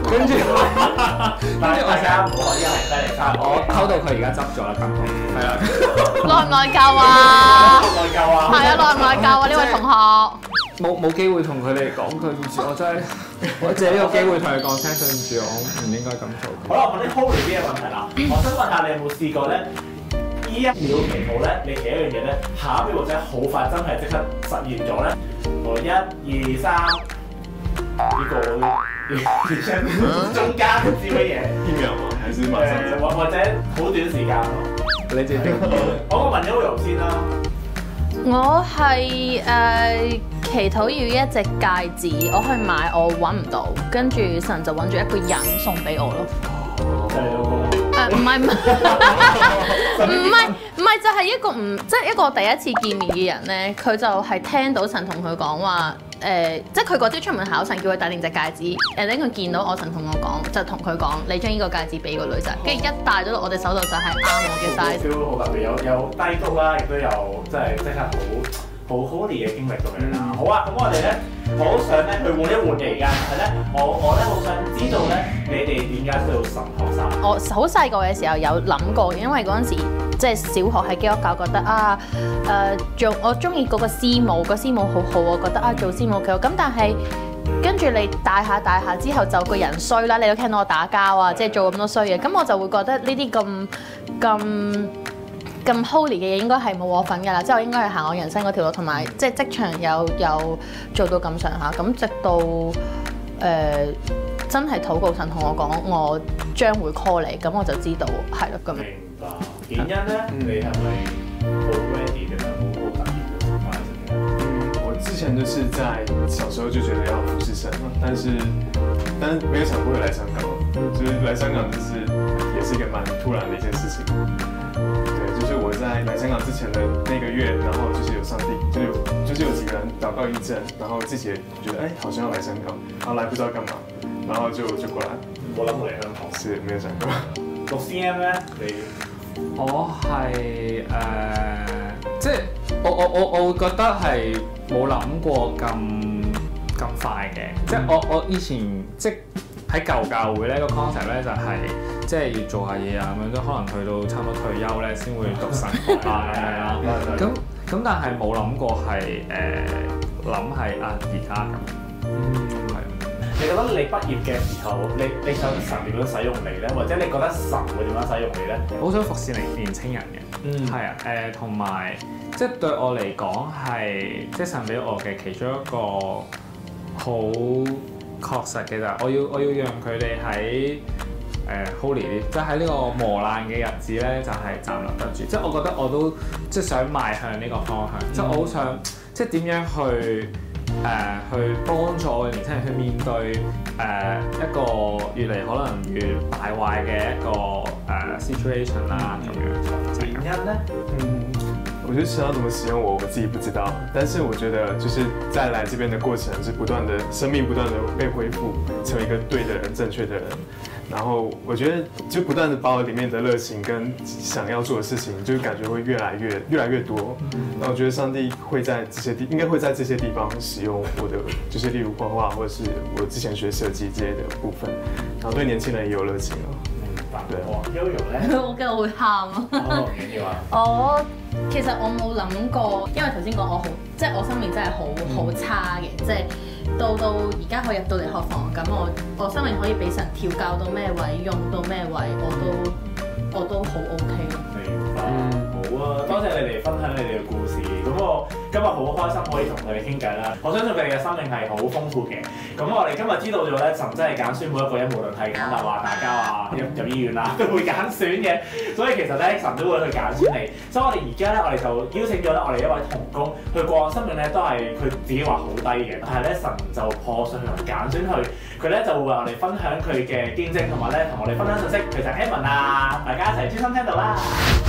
跟住但係大家唔好因為低嚟三， 我溝到佢而家執咗啦，咁係啦。 內唔內疚啊？ 內疚啊！ 係啊，內唔內疚啊？呢位同學。 冇冇機會同佢哋講對唔住，我真係我借呢個機會同佢講聲對唔住，我唔應該咁做。 好啦，我問啲 Holy 啲嘅問題啦。我想問下你有冇試過咧？呢一秒祈禱咧，你祈一樣嘢咧，下一秒或者好快真係即刻實現咗咧？我一二三，呢個中間唔知乜嘢？ 一秒嗎？還是馬上？ 誒，或或者好短時間咯。 你自己我問咗 Will 先啦。 我係誒祈禱要一隻戒指，我去買我揾唔到，跟住神就揾咗一個人送俾我咯。誒唔係唔係唔係唔係就係一個唔即係一個第一次見面嘅人咧，佢就係聽到神同佢講話誒，即係佢嗰朝出門考神叫佢戴定隻戒指，誒等佢見到我神同我講，就同佢講你將呢個戒指俾個女仔，跟住一戴咗落我哋手度就係啱我嘅 size。 feel 好特別，有有低谷啦，亦都有即係即刻好好 holy 嘅經歷咁樣啦。好啊，咁我哋咧好想咧去換一換嘅而家，係咧我我咧好想知道咧你哋點解需要神學生？ 我好細個嘅時候有諗過，因為嗰陣時即係小學係基督教，覺得啊誒、呃、做我中意嗰個師母，個師母好好，我覺得啊做師母幾好。咁但係跟住你大下大下之後就個人衰啦，你都聽到我打交啊，即係做咁多衰嘢，咁我就會覺得呢啲咁咁咁 holy 嘅嘢應該係冇我份㗎啦，即係我應該係行我人生嗰條路，同埋即係職場有有做到咁上下，咁直到誒、呃、真係禱告神同我講，我將會 call 你，咁我就知道係咯咁。 明白。原因咧，你係咪好 ready 嘅？好好特別嘅發生嘅？ 嗯，我之前就是在小時候就覺得要服侍神嘛，但是但是沒有想過會來香港，就是來香港就是也是一個蠻突然的一件事情。就是我在來香港之前的那個月，然後就是有上帝，就有就是有幾個人禱告印證，然後自己也覺得哎，好像要來香港，然後來不知道幹嘛，然後就就過來。 冇諗過嚟香港， 是沒有想過。 讀 C M 咧，你我係誒、呃，即係我我我我會覺得係冇諗過咁咁快嘅，即係我我以前即喺舊教會咧個 concept 咧就係、是、即係要做下嘢啊咁樣，都可能去到差唔多退休咧先會讀神學啊咁樣啦。咁咁但係冇諗過係誒諗係啊而家咁。係。 你覺得你畢業嘅時候，你你想神點樣使用你咧？或者你覺得神會點樣使用你咧？ 好想服侍年年青人嘅，嗯，係啊，誒同埋即係對我嚟講係即係神俾我嘅其中一個好確實嘅就係我要我要讓佢哋喺誒 holy 啲，即係喺呢個磨難嘅日子咧，就係、是、站立得住。即係我覺得我都即係想邁向呢個方向，即係、嗯、我好想即係點樣去。誒、呃、去幫助我哋年輕人去面對誒、呃、一個越嚟可能越敗壞嘅一個誒、呃、situation 啦咁樣。 原因咧， 嗯，我覺得神要怎麼使用我，我自己不知道。但是我覺得就是在來這邊的過程是不斷的，生命不斷的被恢復，成為一個對的人、正確的人。然後我覺得就不斷的把我裡面的熱情跟想要做的事情，就感覺會越來越越來越多。那我覺得上帝會在這些地，應該會在這些地方使用我的，就是例如畫畫，或者是我之前學設計之類的部分。然後對年輕人也有熱情咯。 明白。對。Yoyo 咧， 我驚我會喊啊！ 哦，唔緊要啊。 我其實我冇諗過，因為頭先講我好，即係我生命真係好好差嘅，即係。到到而家可以入到嚟學房，咁我我生命可以俾神調教到咩位，用到咩位，我都我都好 OK 咯。 明白，好啊，多謝你哋分享你哋嘅故事。咁我今日好開心可以同佢哋傾偈啦。我相信佢哋嘅生命係好豐富嘅。咁我哋今日知道咗咧，神真係揀選每一個人，無論係講大話、打交啊、入入醫院啦，都會揀選嘅。所以其實咧，神都會去揀選你。所以我哋而家咧，我哋就邀請咗咧，我哋一位同工，佢過往生命咧都係佢自己話好低嘅，但係咧神就破碎佢同揀選佢，佢咧就會為我哋分享佢嘅見證，同埋咧同我哋分享信息。佢就係 Evan 啊，大家一齊專心聽到啦。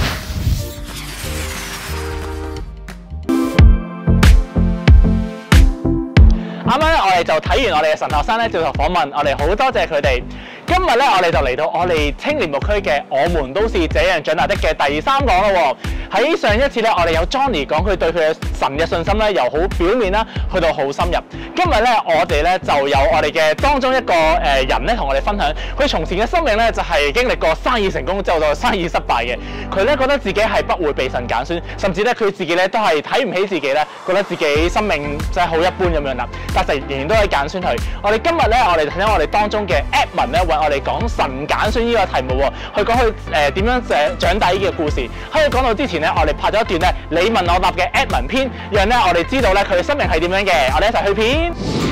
啱啱咧，我哋就睇完我哋嘅神學生咧接受訪問，我哋好多謝佢哋。今日咧，我哋就嚟到我哋青年牧區嘅《我們都是這樣長大的》嘅第三講咯喎。喺上一次咧，我哋有 Johnny 講佢對佢嘅神嘅信心咧，由好表面啦，去到好深入。今日咧，我哋咧就有我哋嘅當中一個誒人咧，同我哋分享佢從前嘅生命咧，就係經歷過生意成功之後到生意失敗嘅。佢咧覺得自己係不會被神揀選，甚至咧佢自己咧都係睇唔起自己咧，覺得自己生命真係好一般咁樣啦。但係仍然都可以揀選佢。我哋今日咧，我哋睇睇我哋當中嘅 Edmond 咧，為我哋講神揀選呢個題目喎，去講佢誒點樣長長大呢個故事。喺佢講到之前咧，我哋拍咗一段咧你問我答嘅 Edmond 篇，讓咧我哋知道咧佢嘅生命係點樣嘅。我哋一齊去片。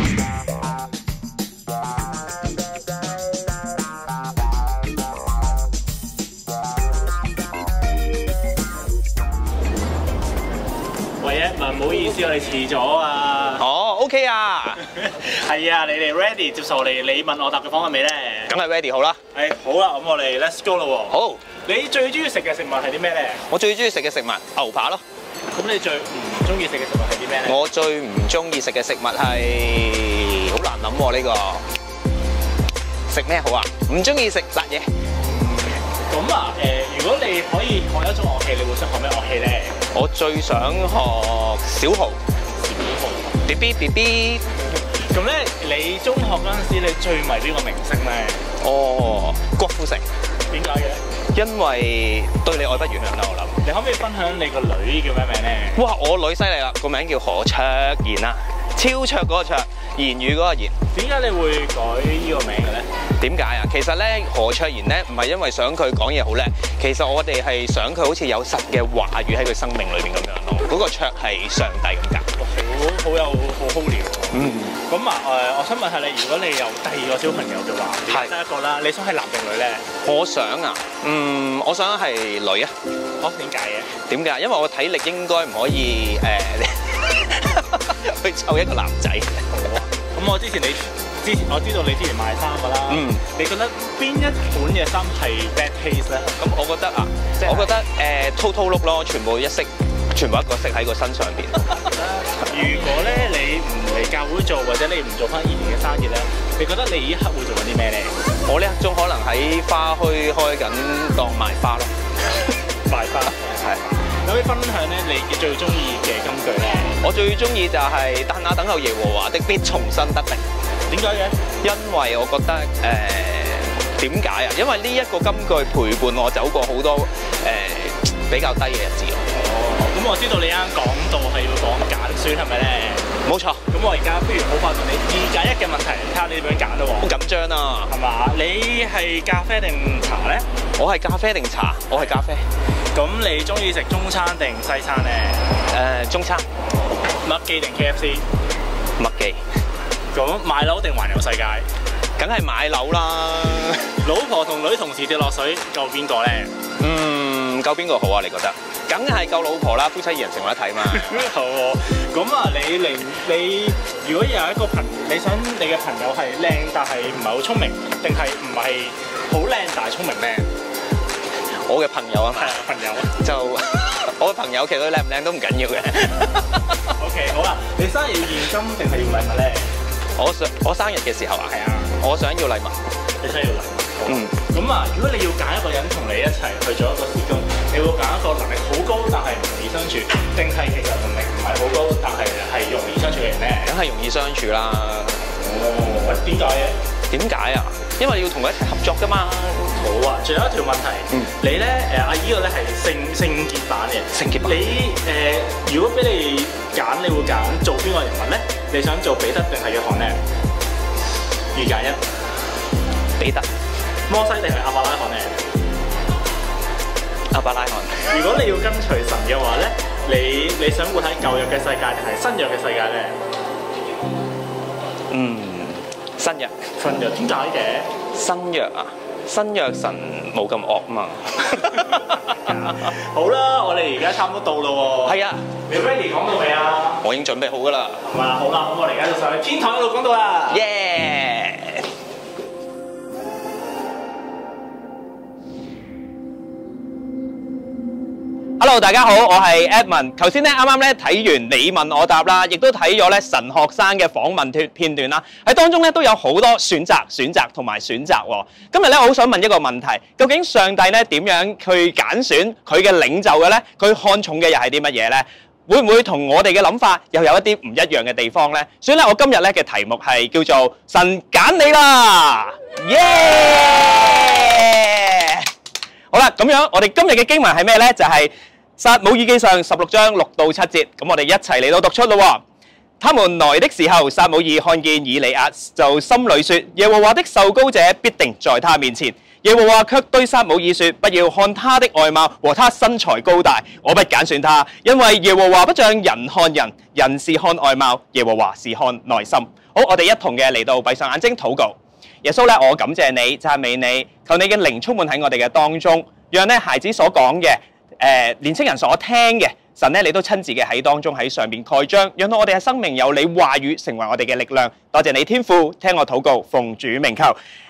喂，Edmond，唔好意思，我哋遲咗啊。 哦 ，OK 啊。 係啊，你哋 ready 接受我哋你問我答嘅方案未咧？ 梗係 ready 好啦。 誒好啦，咁我哋 let's go 啦喎。 好。 你最中意食嘅食物係啲咩咧？ 我最中意食嘅食物牛扒咯。 咁你最唔中意食嘅食物係啲咩咧？ 我最唔中意食嘅食物係好難諗喎呢個。食咩好啊？唔中意食辣嘢。 咁啊誒，如果你可以學一種樂器，你會想學咩樂器咧？ 我最想學小號。 小號。 B B B B。 咁咧，你中學嗰陣時，你最迷邊個明星咧？ 哦，郭富城。 點解嘅？ 因為對你愛不如響啦，我諗。 你可唔可以分享你個女叫咩名咧？ 哇！我女犀利啦，個名叫何卓妍啊，超卓嗰個卓，言語嗰個言。 點解你會改呢個名嘅咧？ 點解啊？其實咧，何卓妍咧唔係因為想佢講嘢好叻，其實我哋係想佢好似有神嘅話語喺佢生命裏邊咁樣咯。嗰、那個卓係上帝咁解。 好好有好好聊。 嗯。 咁啊誒，我想問下你，如果你有第二個小朋友嘅話，係得一個啦，你想係男定女咧？ 我想啊，嗯，我想係女啊。 哦，點解嘅？ 點解？因為我體力應該唔可以誒、呃、去湊一個男仔。 好啊。咁我之前你之前我知道你之前賣衫㗎啦。 嗯。 你覺得邊一款嘅衫係 bad taste 咧？ 咁我覺得啊，就是、我覺得誒、呃、total look 咯，全部一式。全部一個色喺個身上邊。 如果咧你唔嚟教會做，或者你唔做翻以前嘅生意咧，你覺得你呢一刻會做緊啲咩咧？ 我呢一刻鐘可能喺花墟開緊當賣花咯。 賣花係。可唔可以分享咧你最中意嘅金句咧？ 我最中意就係但那等候耶和華的必重新得力。 點解嘅？ 因為我覺得誒點解啊？因為呢一個金句陪伴我走過好多誒、呃、比較低嘅日子咯。 咁我知道你啱啱講到係要講揀選係咪咧？ 冇錯。 咁我而家不如好快問你二揀一嘅問題，睇下你點樣揀咯喎。 好緊張啊！ 係嘛？你係咖啡定茶咧？ 我係咖啡定茶？我係咖啡。 咁你中意食中餐定西餐咧？ 誒、呃，中餐。 麥記定 K F C？ 麥記。 咁買樓定環遊世界？ 梗係買樓啦。 老婆同女同時跌落水，救邊個咧？ 嗯，救邊個好啊？你覺得？梗係救老婆啦，夫妻二人成為一體嘛。 好喎，咁啊，你你你，如果有一個朋，你想你嘅朋友係靚但係唔係好聰明，定係唔係好靚但係聰明咧？ 我嘅朋友啊嘛。 係啊，朋友。 就我嘅朋友，其實佢靚唔靚都唔緊要嘅。 O K， 好啦，你生日要現金定係要禮物咧？ 我想我生日嘅時候啊，係啊，我想要禮物。 你想要禮物？ 嗯。 咁啊，如果你要揀一個人同你一齊去做一個事工，你會揀一個能力好高但係唔容易相處，定係其實能力唔係好高但係係容易相處嘅人咧？ 梗係容易相處啦。 哦，喂，點解嘅？ 點解啊？因為你要同佢一齊合作㗎嘛。 好啊，仲有一條問題，嗯、你咧誒阿姨個咧係聖聖潔版嘅。 聖潔版。 你誒、呃，如果俾你揀，你會揀做邊個人物咧？你想做彼得定係約翰咧？二揀一。 彼得。 摩西定係亞伯拉罕咧？ 亞伯拉罕。 如果你要跟隨神嘅話咧，你你想活喺舊約嘅世界定係新約嘅世界咧？ 嗯，新約。 新約點解嘅？ 新約啊，新約神冇咁惡嘛。 好啦，我哋而家差唔多到咯喎。 係啊。 你 ready 講到未啊？ 我已經準備好㗎啦。 係嘛？好啦，咁我哋而家就上去天台嗰度講到啦。 耶、yeah!！Hello， 大家好，我係 Edmond。頭先咧，啱啱咧睇完你問我答啦，亦都睇咗咧神學生嘅訪問片段啦。喺當中咧都有好多選擇、選擇同埋選擇喎。今日咧，我好想問一個問題：究竟上帝咧點樣去揀選佢嘅領袖嘅咧？佢看重嘅又係啲乜嘢咧？ 會唔會同我哋嘅諗法又有一啲唔一樣嘅地方呢？所以咧，我今日咧嘅題目係叫做神揀你啦，耶！好啦，咁樣我哋今日嘅經文係咩呢？就係撒母耳記上十六章六到七節，咁我哋一齊嚟到讀出咯。他們來的時候，撒母耳看見以利押，就心裏說：耶和華的受膏者必定在他面前。耶和華卻對撒母耳說：不要看他的外貌和他身材高大，我不揀選他，因為耶和華不像人看人，人是看外貌，耶和華是看內心。好，我哋一同嘅嚟到閉上眼睛禱告。耶穌咧，我感謝你，讚美你，求你嘅靈充滿喺我哋嘅當中，讓咧孩子所講嘅，誒、呃、年青人所聽嘅。神咧，你都親自嘅喺當中喺上面蓋章，讓到我哋嘅生命有你話語成為我哋嘅力量。多謝你天父，聽我禱告，奉主名求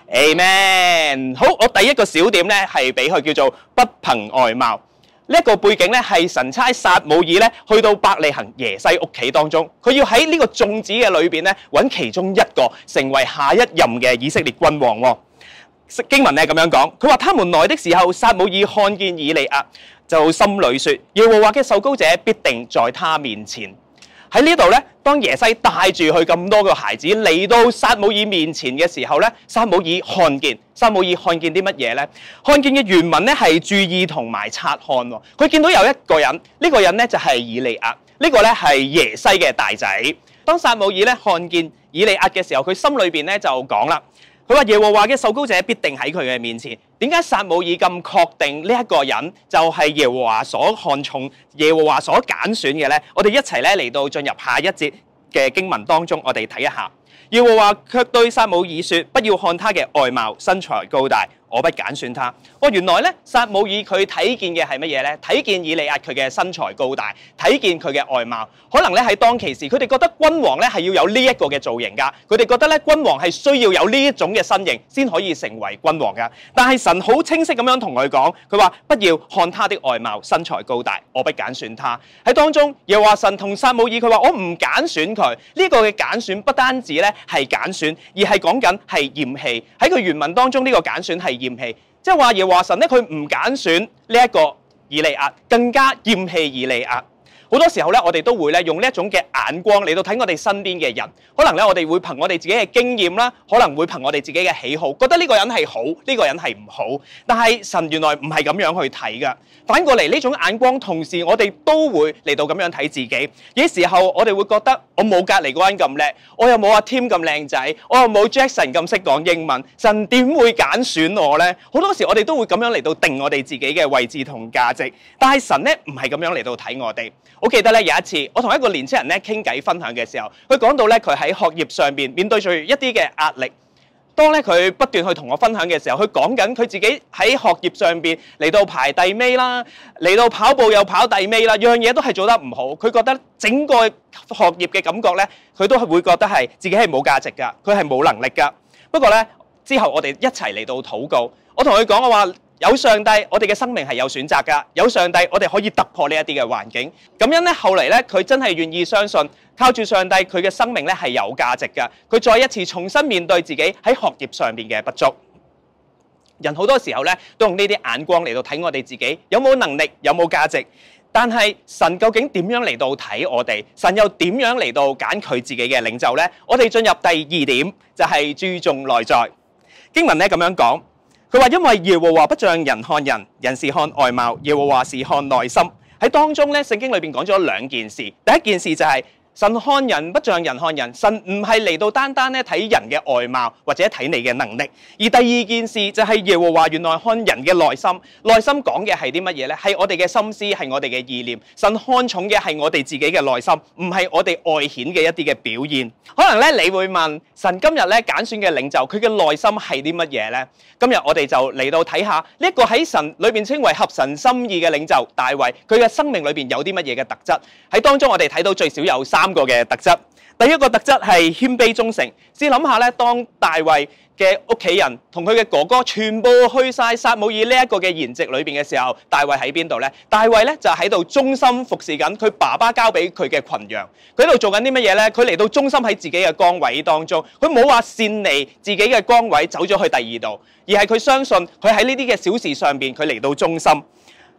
，Amen。好，我第一個小點咧係俾佢叫做不憑外貌。呢、這、一個背景咧係神差撒母耳咧去到伯利恆耶西屋企當中，佢要喺呢個眾子嘅裏邊咧揾其中一個成為下一任嘅以色列君王喎。經文咧咁樣講，佢話他們來的時候，撒母耳看見以利押，就心裏說：耶和華嘅受膏者必定在他面前。喺呢度咧，當耶西帶住佢咁多個孩子嚟到撒母耳面前嘅時候咧，撒母耳看見，撒母耳看見啲乜嘢咧？看見嘅原文咧係注意同埋察看喎。佢見到有一個人，呢、這個人咧就係以利押，呢、這個咧係耶西嘅大仔。當撒母耳咧看見以利押嘅時候，佢心裏邊咧就講啦。佢話耶和華嘅受膏者必定喺佢嘅面前。點解撒母耳咁確定呢一個人就係耶和華所看重、耶和華所揀選嘅呢？我哋一齊咧嚟到進入下一節嘅經文當中，我哋睇一下。耶和華卻對撒母耳說：不要看他嘅外貌、身材高大，我不揀選他。哦，原來咧撒母耳佢睇見嘅係乜嘢咧？睇見以利押佢嘅身材高大，睇見佢嘅外貌。可能咧喺當其時，佢哋覺得君王咧係要有呢一個嘅造型㗎。佢哋覺得咧君王係需要有呢一種嘅身形先可以成為君王㗎。但係神好清晰咁樣同佢講，佢話不要看他的外貌、身材高大，我不揀選他。喺當中又話神同撒母耳佢話我唔揀選佢。呢、這個嘅揀選不單止咧係揀選，而係講緊係厭棄。喺佢原文當中呢、這個揀選係厭棄，即係話耶和華神咧佢唔揀選呢一個以利押，更加厭棄以利押。好多時候咧，我哋都會咧用呢一種嘅眼光嚟到睇我哋身邊嘅人。可能咧，我哋會憑我哋自己嘅經驗啦，可能會憑我哋自己嘅喜好，覺得呢個人係好，呢、這個人係唔好。但係神原來唔係咁樣去睇㗎。反過嚟呢種眼光，同時我哋都會嚟到咁樣睇自己。有時候我哋會覺得我冇隔離嗰人咁叻，我又冇阿 Tim 咁靚仔，我又冇 Jackson 咁識講英文，神點會揀選我呢？好多時我哋都會咁樣嚟到定我哋自己嘅位置同價值。但係神咧唔係咁樣嚟到睇我哋。我記得咧有一次，我同一個年青人咧傾偈分享嘅時候，佢講到咧佢喺學業上邊面對住一啲嘅壓力。當咧佢不斷去同我分享嘅時候，佢講緊佢自己喺學業上邊嚟到排第尾啦，嚟到跑步又跑第尾啦，樣嘢都係做得唔好。佢覺得整個學業嘅感覺咧，佢都係會覺得係自己係冇價值㗎，佢係冇能力㗎。不過咧之後我哋一齊嚟到禱告，我同佢講我話。有上帝，我哋嘅生命係有選擇㗎。有上帝，我哋可以突破呢一啲嘅環境。咁樣咧，後嚟咧，佢真係願意相信，靠住上帝，佢嘅生命咧係有價值㗎。佢再一次重新面對自己喺學業上面嘅不足。人好多時候咧，都用呢啲眼光嚟到睇我哋自己有冇能力，有冇價值。但係神究竟點樣嚟到睇我哋？神又點樣嚟到揀佢自己嘅領袖咧？我哋進入第二點，就係注重內在。經文咧咁樣講。佢話：因為耶和華不像人看人，人是看外貌，耶和華是看內心。喺當中咧，聖經裏邊講咗兩件事。第一件事就係、是、神看人不像人看人，神唔係嚟到單單咧睇人嘅外貌或者睇你嘅能力。而第二件事就係耶和華原來看人嘅內心。內心講嘅係啲乜嘢咧？係我哋嘅心思，係我哋嘅意念。神看重嘅係我哋自己嘅內心，唔係我哋外顯嘅一啲嘅表現。可能咧，你會問神今日咧揀選嘅領袖，佢嘅內心係啲乜嘢咧？今日我哋就嚟到睇下呢一個喺神裏邊稱為合神心意嘅領袖大衛，佢嘅生命裏邊有啲乜嘢嘅特質？喺當中我哋睇到最少有三個嘅特質。第一個特質係謙卑忠誠。試諗下咧，當大衛嘅屋企人同佢嘅哥哥全部去晒撒母耳呢一個嘅筵席裏邊嘅時候，大衛喺邊度咧？大衛咧就喺度忠心服侍緊佢爸爸交俾佢嘅群羊。佢喺度做緊啲乜嘢咧？佢嚟到忠心喺自己嘅崗位當中，佢冇話擅離自己嘅崗位走咗去第二度，而係佢相信佢喺呢啲嘅小事上邊，佢嚟到忠心。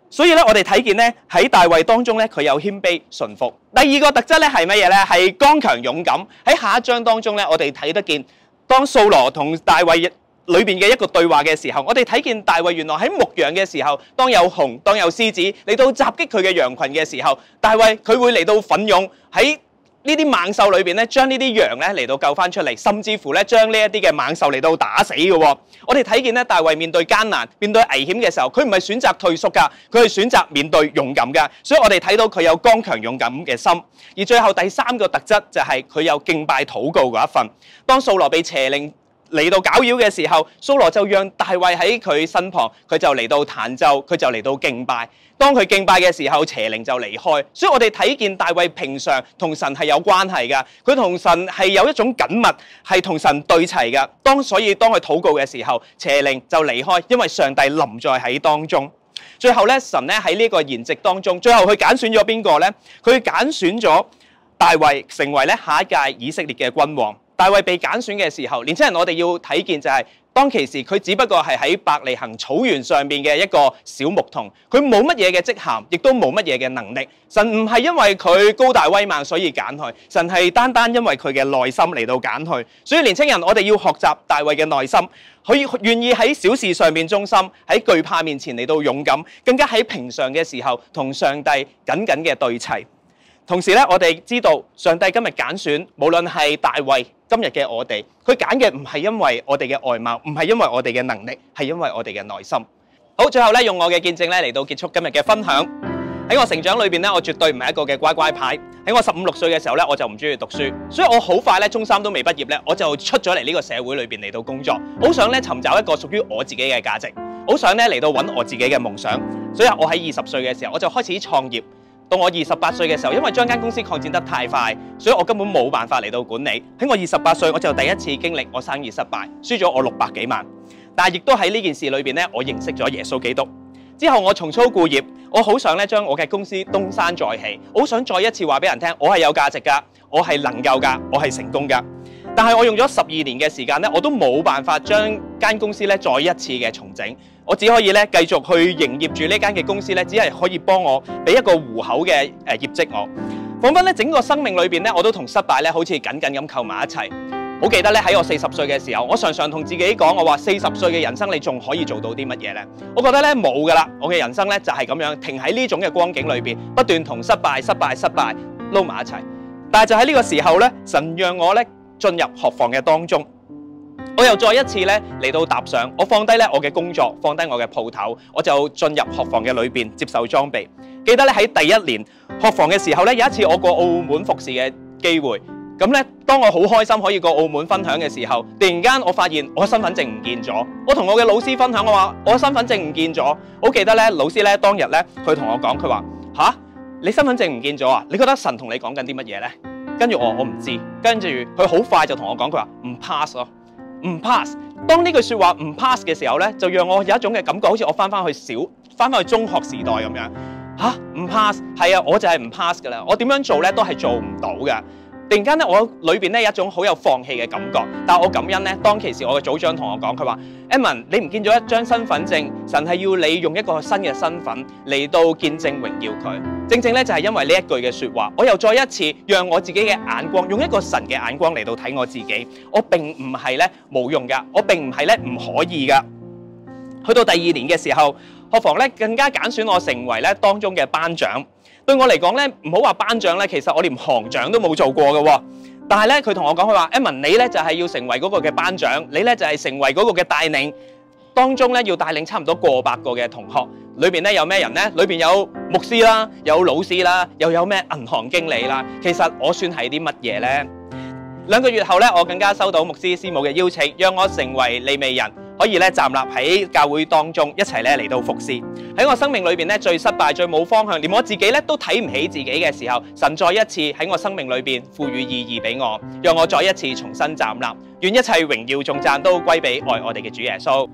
所以咧，我哋睇見咧喺大衛當中咧，佢有謙卑順服。第二個特質咧係乜嘢咧？係剛強勇敢。喺下一章當中咧，我哋睇得見當掃羅同大衛裏邊嘅一個對話嘅時候，我哋睇見大衛原來喺牧羊嘅時候，當有熊、當有獅子嚟到襲擊佢嘅羊群嘅時候，大衛佢會嚟到奮勇喺呢啲猛獸裏邊咧，將呢啲羊咧嚟到救翻出嚟，甚至乎咧將呢一啲嘅猛獸嚟到打死嘅喎。我哋睇見咧，大衛面對艱難、面對危險嘅時候，佢唔係選擇退縮㗎，佢係選擇面對勇敢㗎。所以我哋睇到佢有剛強勇敢嘅心。而最後第三個特質就係佢有敬拜禱告嗰一份。當掃羅被邪靈嚟到攪擾嘅時候，掃羅就讓大衛喺佢身旁，佢就嚟到彈奏，佢就嚟到敬拜。當佢敬拜嘅時候，邪靈就離開。所以我哋睇見大衛平常同神係有關係㗎，佢同神係有一種緊密，係同神對齊㗎。當所以當佢禱告嘅時候，邪靈就離開，因為上帝臨在喺當中。最後咧，神咧喺呢個筵席當中，最後佢揀選咗邊個咧？佢揀選咗大衛成為咧下一屆以色列嘅君王。大衛被揀選嘅時候，年輕人我哋要睇見就係、是、當其時佢只不過係喺伯利恆草原上邊嘅一個小牧童，佢冇乜嘢嘅職銜，亦都冇乜嘢嘅能力。神唔係因為佢高大威猛所以揀佢，神係單單因為佢嘅內心嚟到揀佢。所以年輕人我哋要學習大衛嘅內心，佢願意喺小事上面忠心，喺懼怕面前嚟到勇敢，更加喺平常嘅時候同上帝緊緊嘅對齊。同時咧，我哋知道上帝今日揀選，無論係大衛今日嘅我哋，佢揀嘅唔係因為我哋嘅外貌，唔係因為我哋嘅能力，係因為我哋嘅內心。好，最後咧用我嘅見證咧嚟到結束今日嘅分享。喺我成長裏邊咧，我絕對唔係一個嘅乖乖牌。喺我十五六歲嘅時候咧，我就唔中意讀書，所以我好快咧中三都未畢業咧，我就出咗嚟呢個社會裏邊嚟到工作。好想咧尋找一個屬於我自己嘅價值，好想咧嚟到揾我自己嘅夢想。所以我喺二十歲嘅時候，我就開始創業。到我二十八歲嘅時候，因為將間公司擴展得太快，所以我根本冇辦法嚟到管理。喺我二十八歲，我就第一次經歷我生意失敗，輸咗我六百幾萬。但係亦都喺呢件事裏邊咧，我認識咗耶穌基督。之後我重操故業，我好想咧將我嘅公司東山再起，我好想再一次話俾人聽，我係有價值㗎，我係能夠㗎，我係成功㗎。但係我用咗十二年嘅時間咧，我都冇辦法將間公司咧再一次嘅重整。我只可以咧繼續去營業住呢間嘅公司咧，只係可以幫我俾一個糊口嘅誒業績我。彷彿咧整個生命裏邊咧，我都同失敗咧好似緊緊咁扣埋一齊。好記得咧喺我四十歲嘅時候，我常常同自己講，我話四十歲嘅人生你仲可以做到啲乜嘢咧？我覺得咧冇㗎啦，我嘅人生咧就係咁樣停喺呢種嘅光景裏邊，不斷同失敗、失敗、失敗撈埋一齊。但係就喺呢個時候咧，神讓我咧進入學房嘅當中。我又再一次咧嚟到踏上，我放低咧我嘅工作，放低我嘅鋪頭，我就進入學房嘅裏邊接受裝備。記得咧喺第一年學房嘅時候咧，有一次我過澳門服侍嘅機會，咁咧當我好開心可以過澳門分享嘅時候，突然間我發現我身份證唔見咗。我同我嘅老師分享，我話我身份證唔見咗。好記得咧，老師咧當日咧佢同我講，佢話吓，你身份證唔見咗啊？你覺得神同你講緊啲乜嘢咧？跟住我我唔知，跟住佢好快就同我講，佢話唔 pass 咯。唔 pass， 當呢句説話唔 pass 嘅時候咧，就讓我有一種嘅感覺，好似我翻翻去小，翻翻去中學時代咁樣。吓，唔 pass， 係啊，我就係唔 pass 噶啦。我點樣做咧都係做唔到嘅。突然間咧，我裏邊咧有一種好有放棄嘅感覺。但係我感恩咧，當其時我嘅組長同我講，佢話 Edmond， 你唔見咗一張身份證，神係要你用一個新嘅身份嚟到見證榮耀佢。正正咧就係因為呢一句嘅説話，我又再一次讓我自己嘅眼光，用一個神嘅眼光嚟到睇我自己。我並唔係咧冇用㗎，我並唔係咧唔可以㗎。去到第二年嘅時候，學房咧更加揀選我成為咧當中嘅班長。對我嚟講咧，唔好話班長咧，其實我連行長都冇做過嘅喎。但係咧，佢同我講，佢話 Edmond， 你咧就係要成為嗰個嘅班長，你咧就係成為嗰個嘅帶領。當中咧要帶領差唔多過百個嘅同學，裏邊咧有咩人咧？裏邊有牧師啦，有老師啦，又有咩銀行經理啦。其實我算係啲乜嘢咧？兩個月後咧，我更加收到牧師師母嘅邀請，讓我成為利未人，可以咧站立喺教會當中，一齊咧嚟到服侍。喺我生命裏邊咧最失敗、最冇方向，連我自己咧都睇唔起自己嘅時候，神再一次喺我生命裏邊賦予意義俾我，讓我再一次重新站立。願一切榮耀頌讚都歸俾愛我哋嘅主耶穌。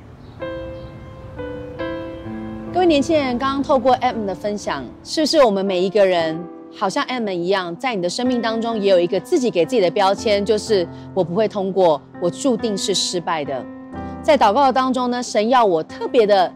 各位年輕人，剛剛透過 Edmond 的分享，是不是我們每一個人好像 Edmond 一樣，在你的生命當中也有一個自己給自己的標籤，就是我不會通過，我注定是失敗的。在禱告當中呢，神要我特別的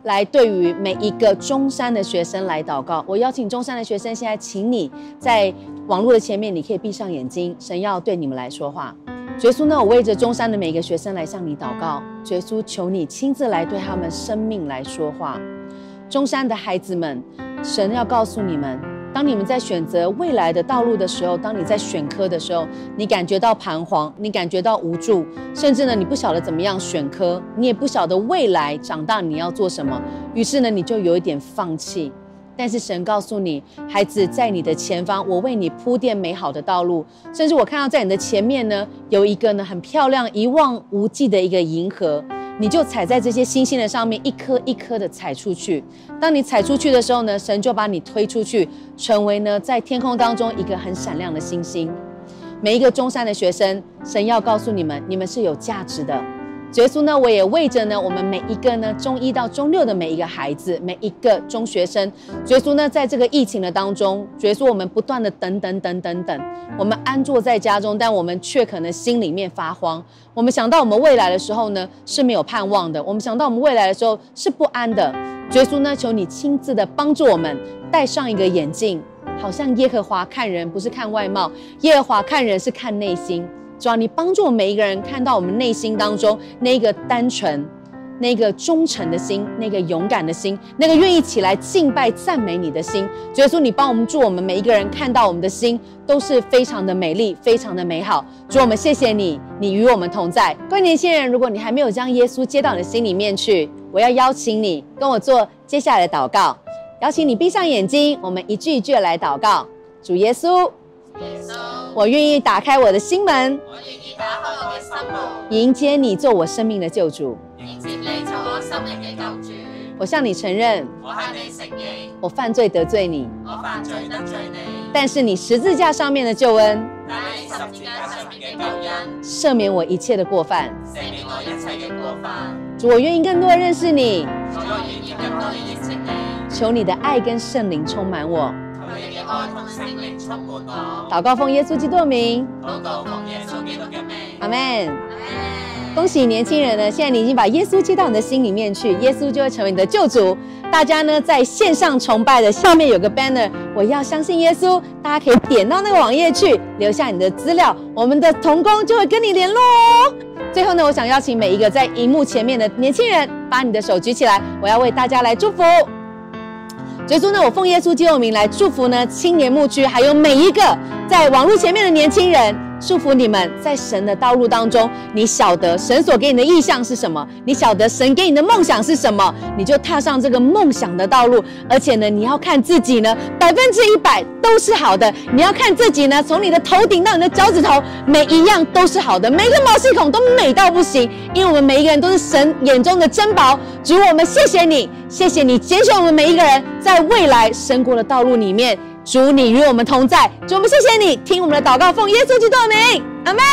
来对于每一个中山的学生来祷告。我邀请中山的学生，现在请你在网络的前面，你可以闭上眼睛，神要对你们来说话。主耶稣呢，我为着中山的每一个学生来向你祷告。主耶稣，求你亲自来对他们生命来说话。中山的孩子们，神要告诉你们，当你们在选择未来的道路的时候，当你在选科的时候，你感觉到彷徨，你感觉到无助，甚至呢，你不晓得怎么样选科，你也不晓得未来长大你要做什么，于是呢，你就有一点放弃。但是神告诉你，孩子，在你的前方，我为你铺垫美好的道路。甚至我看到在你的前面呢，有一个呢很漂亮、一望无际的一个银河，你就踩在这些星星的上面，一颗一颗的踩出去。当你踩出去的时候呢，神就把你推出去，成为呢在天空当中一个很闪亮的星星。每一个中山的学生，神要告诉你们，你们是有价值的。主耶稣呢，我也为着呢我们每一个呢中一到中六的每一个孩子，每一个中学生，主耶稣呢，在这个疫情的当中，主耶稣我们不断的等等等等等，我们安坐在家中，但我们却可能心里面发慌。我们想到我们未来的时候呢是没有盼望的，我们想到我们未来的时候是不安的。主耶稣呢，求你亲自的帮助我们戴上一个眼镜，好像耶和华看人不是看外貌，耶和华看人是看内心。主要你帮助我们每一个人看到我们内心当中那个单纯、那个忠诚的心，那个勇敢的心，那个愿意起来敬拜赞美你的心。主耶稣，你帮我们助我们每一个人看到我们的心都是非常的美丽，非常的美好。主，我们谢谢你，你与我们同在。各位年轻人，如果你还没有将耶稣接到你的心里面去，我要邀请你跟我做接下来的祷告。邀请你闭上眼睛，我们一句一句的来祷告。主耶稣，我愿意打开我的心门， 我願意打開我嘅心門， 迎接你做我生命的救主。 迎接你做我生命嘅救主。 我向你承認， 我向你承認， 我犯罪得罪你， 我犯罪得罪你。 但是你十字架上面的救恩， 但你十字架上面嘅救恩， 赦免我一切的過犯。 赦免我一切嘅過犯。 主，我願意更多的認識你， 我願意更多嘅認識你。 求你的愛跟聖靈充滿我。 求你嘅愛同聖靈充滿我。 禱告奉耶穌基督的名， 禱告奉耶穌基督嘅名。 阿們。恭喜年輕人呢，現在你已經把耶穌接到你的心裡面去，耶穌就會成為你的救主。大家呢在線上崇拜的下面有個 banner， 我要相信耶穌，大家可以點到那個網頁去，留下你的資料，我們的同工就會跟你聯絡哦。最後呢，我想邀請每一個在熒幕前面的年輕人，把你的手舉起來，我要為大家來祝福。主耶穌呢，我奉耶穌基督的名來祝福呢青年牧區，還有每一個在網絡前面的年輕人。祝福你們在神的道路當中，你曉得神所給你的意向是什麼，你曉得神給你的夢想是什麼，你就踏上這個夢想的道路。而且呢，你要看自己呢百分之一百都是好的，你要看自己呢從你的頭頂到你的腳趾頭，每一樣都是好的，每個毛細孔都美到不行，因為我們每一個人都是神眼中的珍寶。主，我們謝謝你，謝謝你揀選我們每一個人在未來神國的道路裡面。主，你與我們同在，主，我們謝謝你，聽我們的禱告，奉耶穌基督的名，阿們。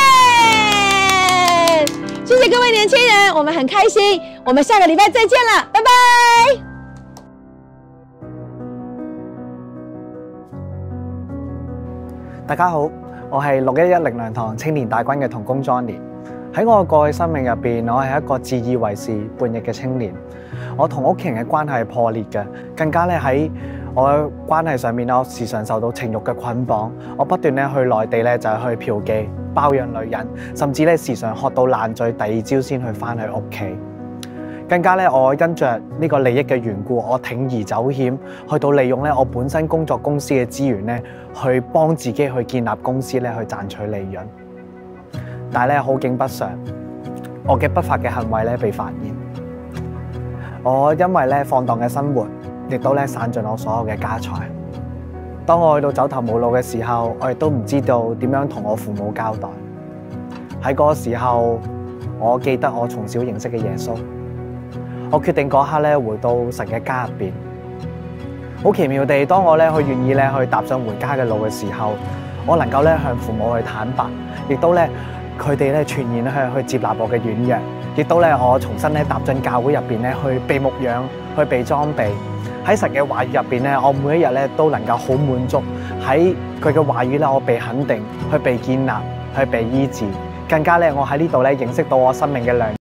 謝謝各位年輕人，我們很開心，我們下個禮拜再見了，拜拜。 大家好，我係六一一靈糧堂青年大軍嘅同工 Johnny。喺我嘅過去生命入邊，我係一個自以為是、叛逆嘅青年。我同屋企人嘅關係係破裂嘅，更加咧喺我嘅關係上面，我時常受到情慾嘅捆綁。我不斷咧去內地咧就係去嫖妓、包養女人，甚至咧時常喝到爛醉，第二朝先去翻去屋企。更加咧，我因着呢個利益嘅緣故，我鋌而走險，去到利用咧我本身工作公司嘅資源咧，去幫自己去建立公司咧，去賺取利潤。但係咧好景不常，我嘅不法嘅行為咧被發現。我因為咧放蕩嘅生活，亦都咧散盡我所有嘅家財。當我去到走投無路嘅時候，我亦都唔知道點樣同我父母交代。喺嗰個時候，我記得我從小認識嘅耶穌。我決定嗰刻咧回到神嘅家入邊。好奇妙地，當我咧去願意咧去踏上回家嘅路嘅時候，我能夠咧向父母去坦白，亦都咧佢哋咧全然去去接納我嘅軟弱，亦都咧我重新咧踏進教會入邊咧去被牧養，去被裝備。喺神嘅話語入邊咧，我每一日咧都能夠好滿足。喺佢嘅話語咧，我被肯定，去被建立，去被醫治。更加咧，我喺呢度咧認識到我生命嘅亮